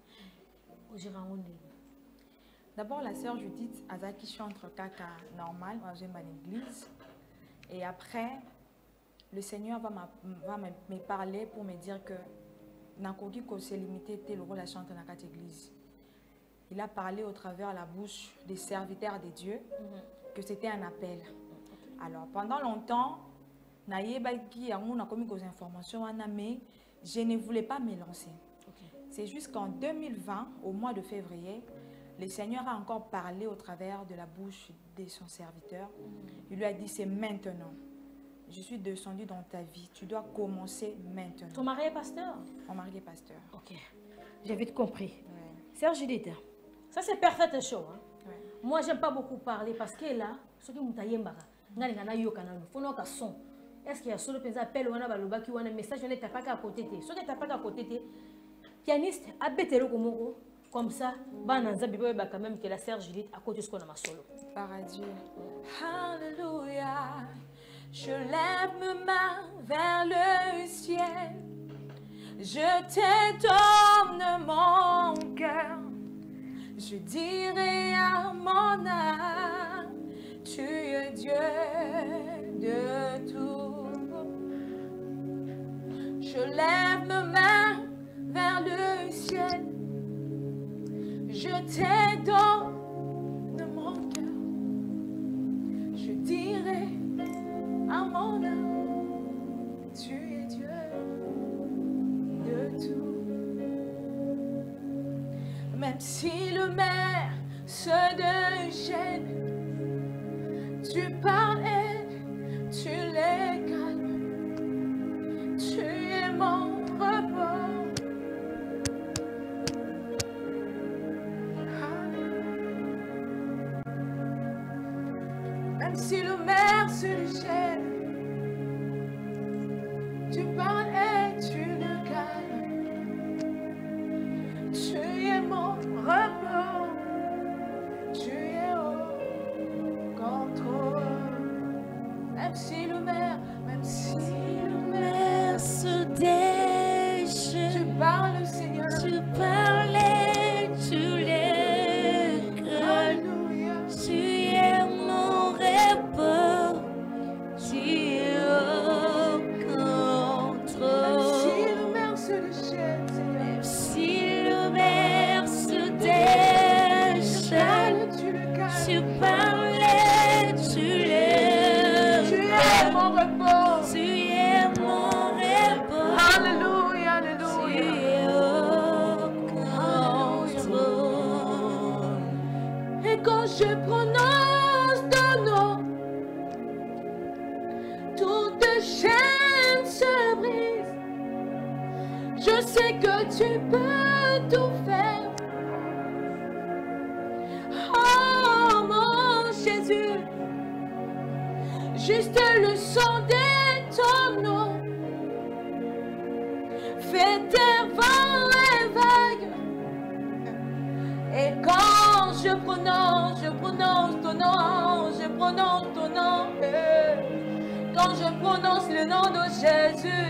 D'abord, la sœur Judith Azaki chante caca normal dans l'église. Et après, le Seigneur va me parler pour me dire que Nakoki ko s'est limité tel rôle à chanter dans l'église. Il a parlé au travers la bouche des serviteurs de Dieu que c'était un appel. Alors, pendant longtemps, mais je ne voulais pas me lancer. C'est jusqu'en 2020, au mois de février, le Seigneur a encore parlé au travers de la bouche de son serviteur. Il lui a dit, c'est maintenant. Je suis descendu dans ta vie. Tu dois commencer maintenant. Ton mari est pasteur? Mon mari est pasteur. Ok, j'ai vite compris. Sœur Judith, ça c'est Perfect Show. Hein? Moi, j'aime pas beaucoup parler parce que là, ce qui est-ce qu'il y a solo un appel ou un message on n'est pas à côté? Ce qui n'est pas à côté, pianiste, comme ça, quand même que la sœur Judith à côté de ce qu'on a ma solo. Par Dieu. Alléluia. Je lève mes mains vers le ciel. Je t'étonne mon cœur. Je dirai à mon âme, tu es Dieu de tout. Je lève mes mains vers le ciel. Je t'étonne mon cœur. Je dirai à mon âme, tu es Dieu de tout. Même si le mer se déchaîne, tu parles et tu les calmes. Tu es mon repos. si le maire se déchaîne, tu parles et tu le calmes. Tu es mon repos, tu es au contrôle. Même si le maire se déchaîne, tu parles, Seigneur, tu parles et tu les calmes. Tu es mon repos, tu es au contrôle. Même si le maire se déchaîne, Seigneur, si le maire se déchaîne, tu parles et tu les calmes. Tu es mon repos, tu es mon repos. Alléluia, alléluia. Tu es au contrôle. Et quand je prononce ton nom, toute chaîne se brise. Je sais que tu peux tout faire. Oh mon Jésus, juste le son de ton nom fait taire vent et vagues. Et quand je prononce ton nom, je prononce ton nom. Quand je prononce le nom de Jésus,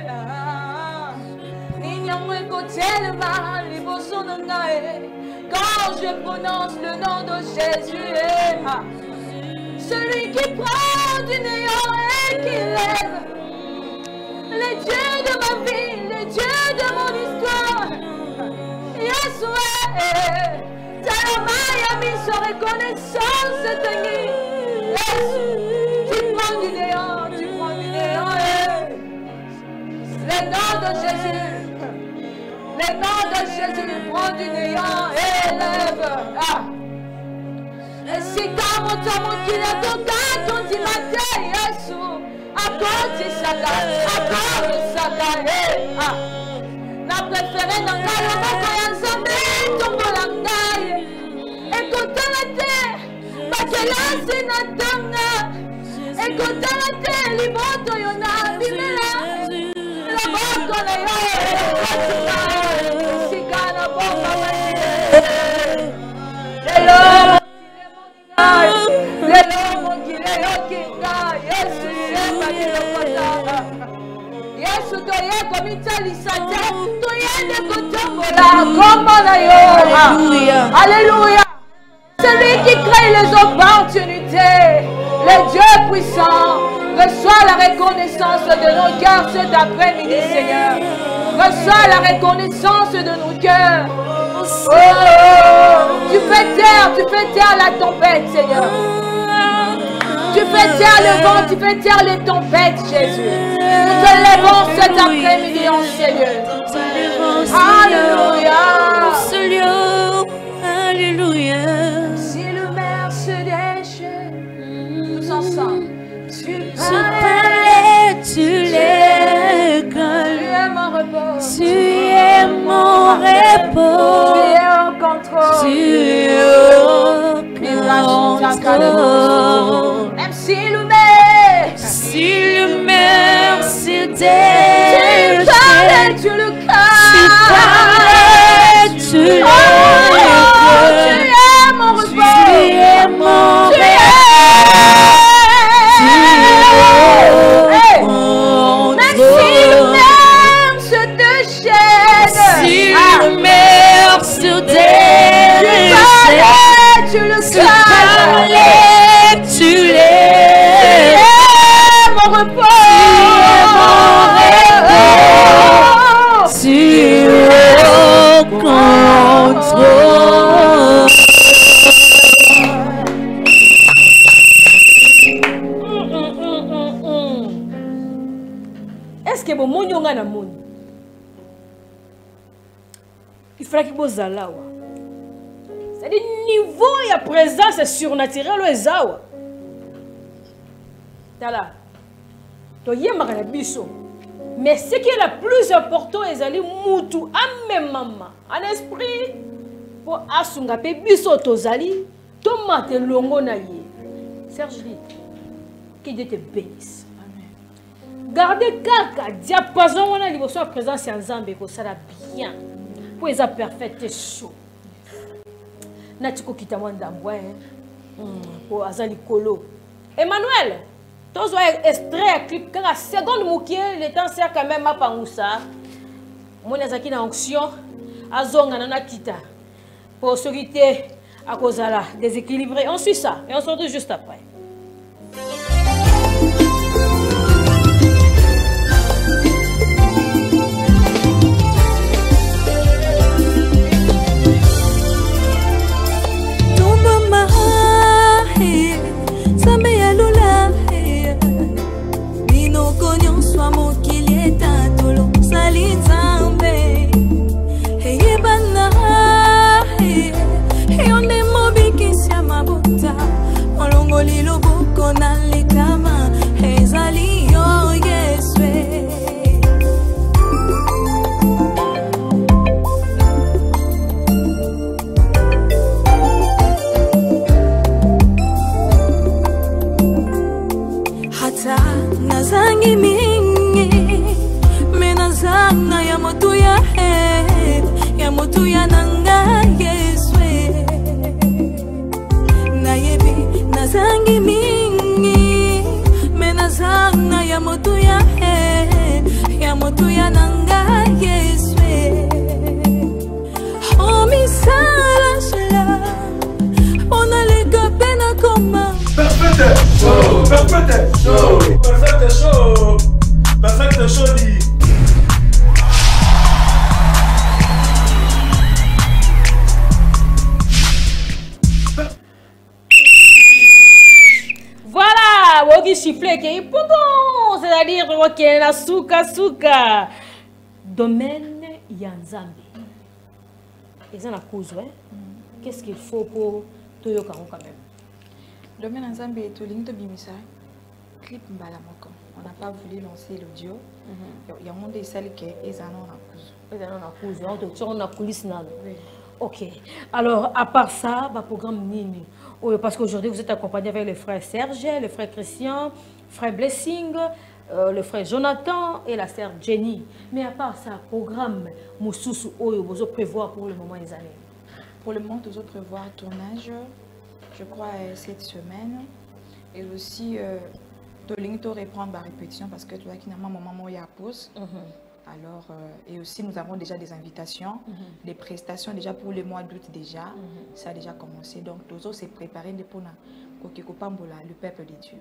quand je prononce le nom de Jésus, celui qui prend du néant et qui lève, les dieux de ma vie, les dieux de mon histoire, Yahshua, Talamaya, sa reconnaissance cette nuit. Tu prends du néant, le nom de Jésus. Le nom de Jésus prend du néant et élève. Et si quand mon temps qu'il est total, ton dimanche, Yesu, à cause de Satan, n'a préféré dans la voie ensemble, ton volangaille. Et quand la terre, parce que là c'est Natana. Et quand la terre, l'imoto yona, bimela, la moto na yo. Alléluia. Celui qui crée les opportunités, le Dieu puissant, reçois la reconnaissance de nos cœurs cet après-midi, Seigneur. Reçois la reconnaissance de nos cœurs. Oh, tu fais taire la tempête, Seigneur. Tu fais taire le vent, tu fais taire les tempêtes, Jésus. Nous te lèvons cet après-midi en Seigneur. Alléluia. Alléluia. Si le maire se déchaîne, tous ensemble. Tu parlais, tu les calmes. Tu es mon repos. Tu es mon repos. Tu es au contrôle. Tu es au contrôle. Même si le maire se déchaîne, tu parlais, tu le calmes. Tu parlais, tu les calmes. Tu es mon repos. Tu es mon repos. Tu le parlais, tu l'es, mon repos, tu es au contrôle. Est-ce que bon monde yonga na monde? Il faudra qu'il bosse là. C'est-à-dire niveau ya présence surnaturelle au ezawa. Tala. To yema kana biso. Mais ce qui est le plus important ezali mutu amemama en esprit pour asunga pe biso tozali to mate longo na ye. Serge dit Que Dieu te bénisse. Gardez kaka diapason wana liboso ya présence ya Nzambe ko sala bien. Pour eza perfect chaud. Na tiko kita mwanda mbwa pour azali kolo. Emmanuel, tous extrait clip kaka seconde mukie le temps c'est quand même apangousa. Mon ezaki na onction azonga na kita. Pour sécurité à cause là déséquilibré. On suit ça et on se retrouve juste après. C'est-à-dire que la souka domaine Yanzambe. Et ça la cause, ouais. Qu'est-ce qu'il faut pour Toyo Karo quand même? Domaine Yanzambe est tout ligne de bimisa. Clip Mbalamoko. On n'a pas voulu lancer l'audio. Il y a un monde de celles qui est en cause. On a coulisse. Ok. Alors, à part ça, le programme Nini. Parce qu'aujourd'hui, vous êtes accompagné avec le frère Serge, le frère Christian, frère Blessing, le frère Jonathan et la sœur Jenny. Mais à part ça, programme Moussoussou Oyo, vous prévoir pour le moment des années? Pour le moment, vous prévoir tournage, je crois, cette semaine. Et aussi, tu reprendre la répétition parce que tu vois qu'il y a un moment où il y a pause. Alors, et aussi, nous avons déjà des invitations, des prestations déjà pour le mois d'août déjà. Ça a déjà commencé. Donc, tous s'est préparé pour le peuple de Dieu.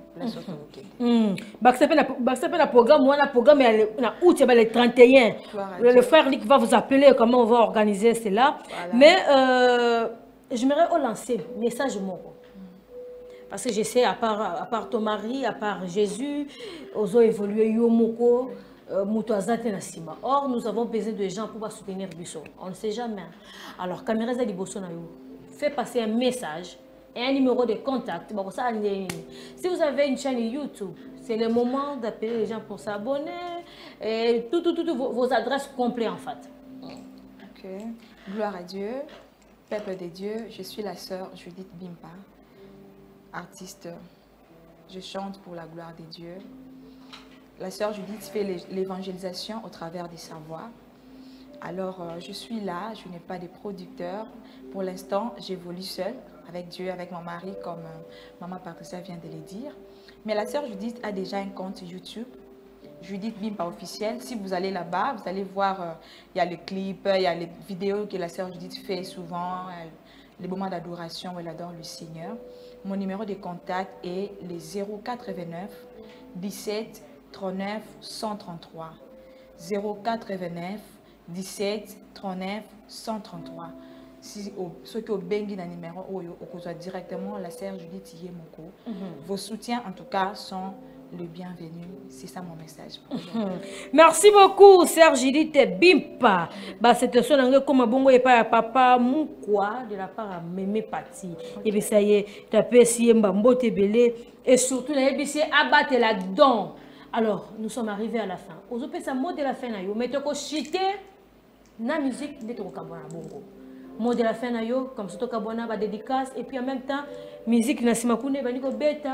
Le programme août, le 31. Le frère Nick va vous appeler comment on va organiser cela. Voilà. Mais j'aimerais lancer un message moko. Parce que je sais, à part ton mari, à part Jésus, ils ont évolué Yomoko. Or, nous avons besoin de gens pour soutenir Bisso. On ne sait jamais. Alors, caméra de Bisso, fait passer un message et un numéro de contact. Si vous avez une chaîne YouTube, c'est le moment d'appeler les gens pour s'abonner. Et toutes vos adresses complètes en fait. Ok. Gloire à Dieu, peuple de Dieu. Je suis la sœur Judith Bimpa, artiste. Je chante pour la gloire de Dieu. La sœur Judith fait l'évangélisation au travers de sa voix. Alors, je suis là, je n'ai pas de producteur. Pour l'instant, j'évolue seule, avec Dieu, avec mon mari, comme Maman Patricia vient de le dire. Mais la sœur Judith a déjà un compte YouTube, Judith Bimpa officiel. Si vous allez là-bas, vous allez voir, il y a les clips, il y a les vidéos que la sœur Judith fait souvent, les moments d'adoration où elle adore le Seigneur. Mon numéro de contact est le 089 17 39 133. 089 17 39 133. Si ceux qui ont bengi dans le numéro, on directement la sœur Judith Yemoko. Vos soutiens, en tout cas, sont le bienvenu. C'est ça mon message. Merci beaucoup, sœur Judith Bimpa. C'était son anglais comme bongo et pas papa Moukwa de la part de Mémé Pati. Et bien ça y est, tu as pu essayer Mbambote Belé et surtout la ébissé abattre la dent. Alors, nous sommes arrivés à la fin. Aujourd'hui, c'est un mot de la fin. Mais tu as chité la musique de ton Kabona Bongo. Mot de la fin, comme ça, tu as dédicace. Et puis en même temps, musique na simakune, baniko beta,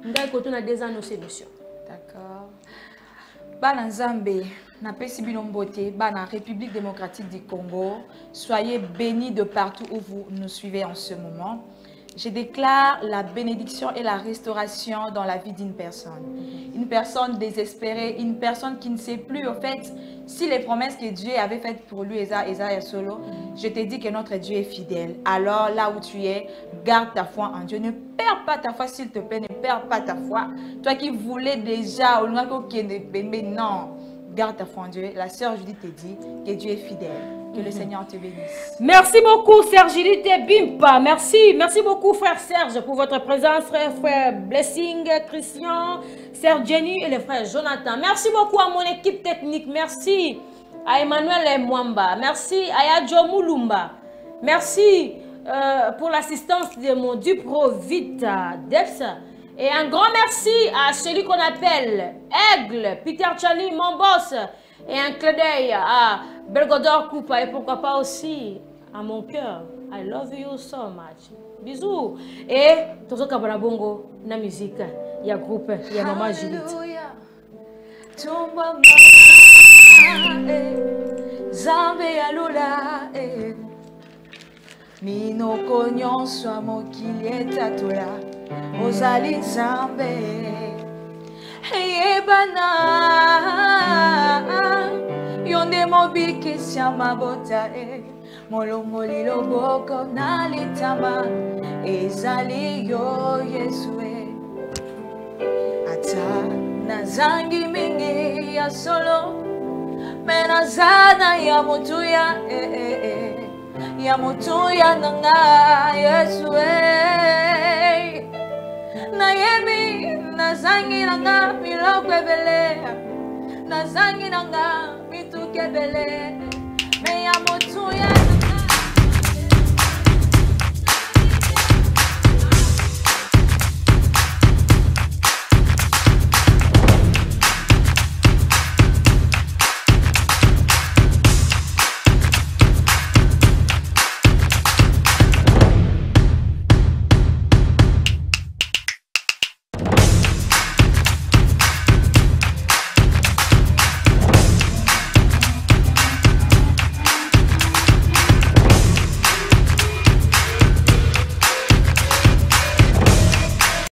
ngai koto na 2 ans nos émissions. D'accord. Bana Nzambe, na pesi bino mbote, bana République démocratique du Congo, soyez bénis de partout où vous nous suivez en ce moment. Je déclare la bénédiction et la restauration dans la vie d'une personne. Une personne désespérée, une personne qui ne sait plus, au fait, si les promesses que Dieu avait faites pour lui, Esa Solo, je te dis que notre Dieu est fidèle. Alors, là où tu es, garde ta foi en Dieu. Ne perds pas ta foi, s'il te plaît, ne perds pas ta foi. Toi qui voulais déjà, non, garde ta foi en Dieu. La sœur Judith te dit que Dieu est fidèle. Que le Seigneur te bénisse. Merci beaucoup, Sœur Judith Bimpa. Merci. Merci beaucoup, frère Serge, pour votre présence, frère Blessing, Christian, Sœur Jenny et le frère Jonathan. Merci beaucoup à mon équipe technique. Merci à Emmanuel Mwamba. Merci à Yadjo Moulumba. Merci pour l'assistance de mon Dupro Vita Depsa. Et un grand merci à celui qu'on appelle Aigle, Peter Chani, mon boss. Et un clin d'œil à Belgodor Koupa et pourquoi pas aussi à mon cœur. I love you so much. Bisous. Et Tozo Kabalabongo, na musique, il y a groupe, il y a Maman Judith. Zambe alula Minoko nyonso mokili etatola Ozali Zambe Yebana Yonde mobiki siama bota Molongoli loboko nalitama Ezali yo Yesue Ata nazangi mingi ya solo Menazana ya mutuya Ya mutuya nanga Yesue Nayemi nazangi nanga milokwe bele Nazangi nanga mituke bele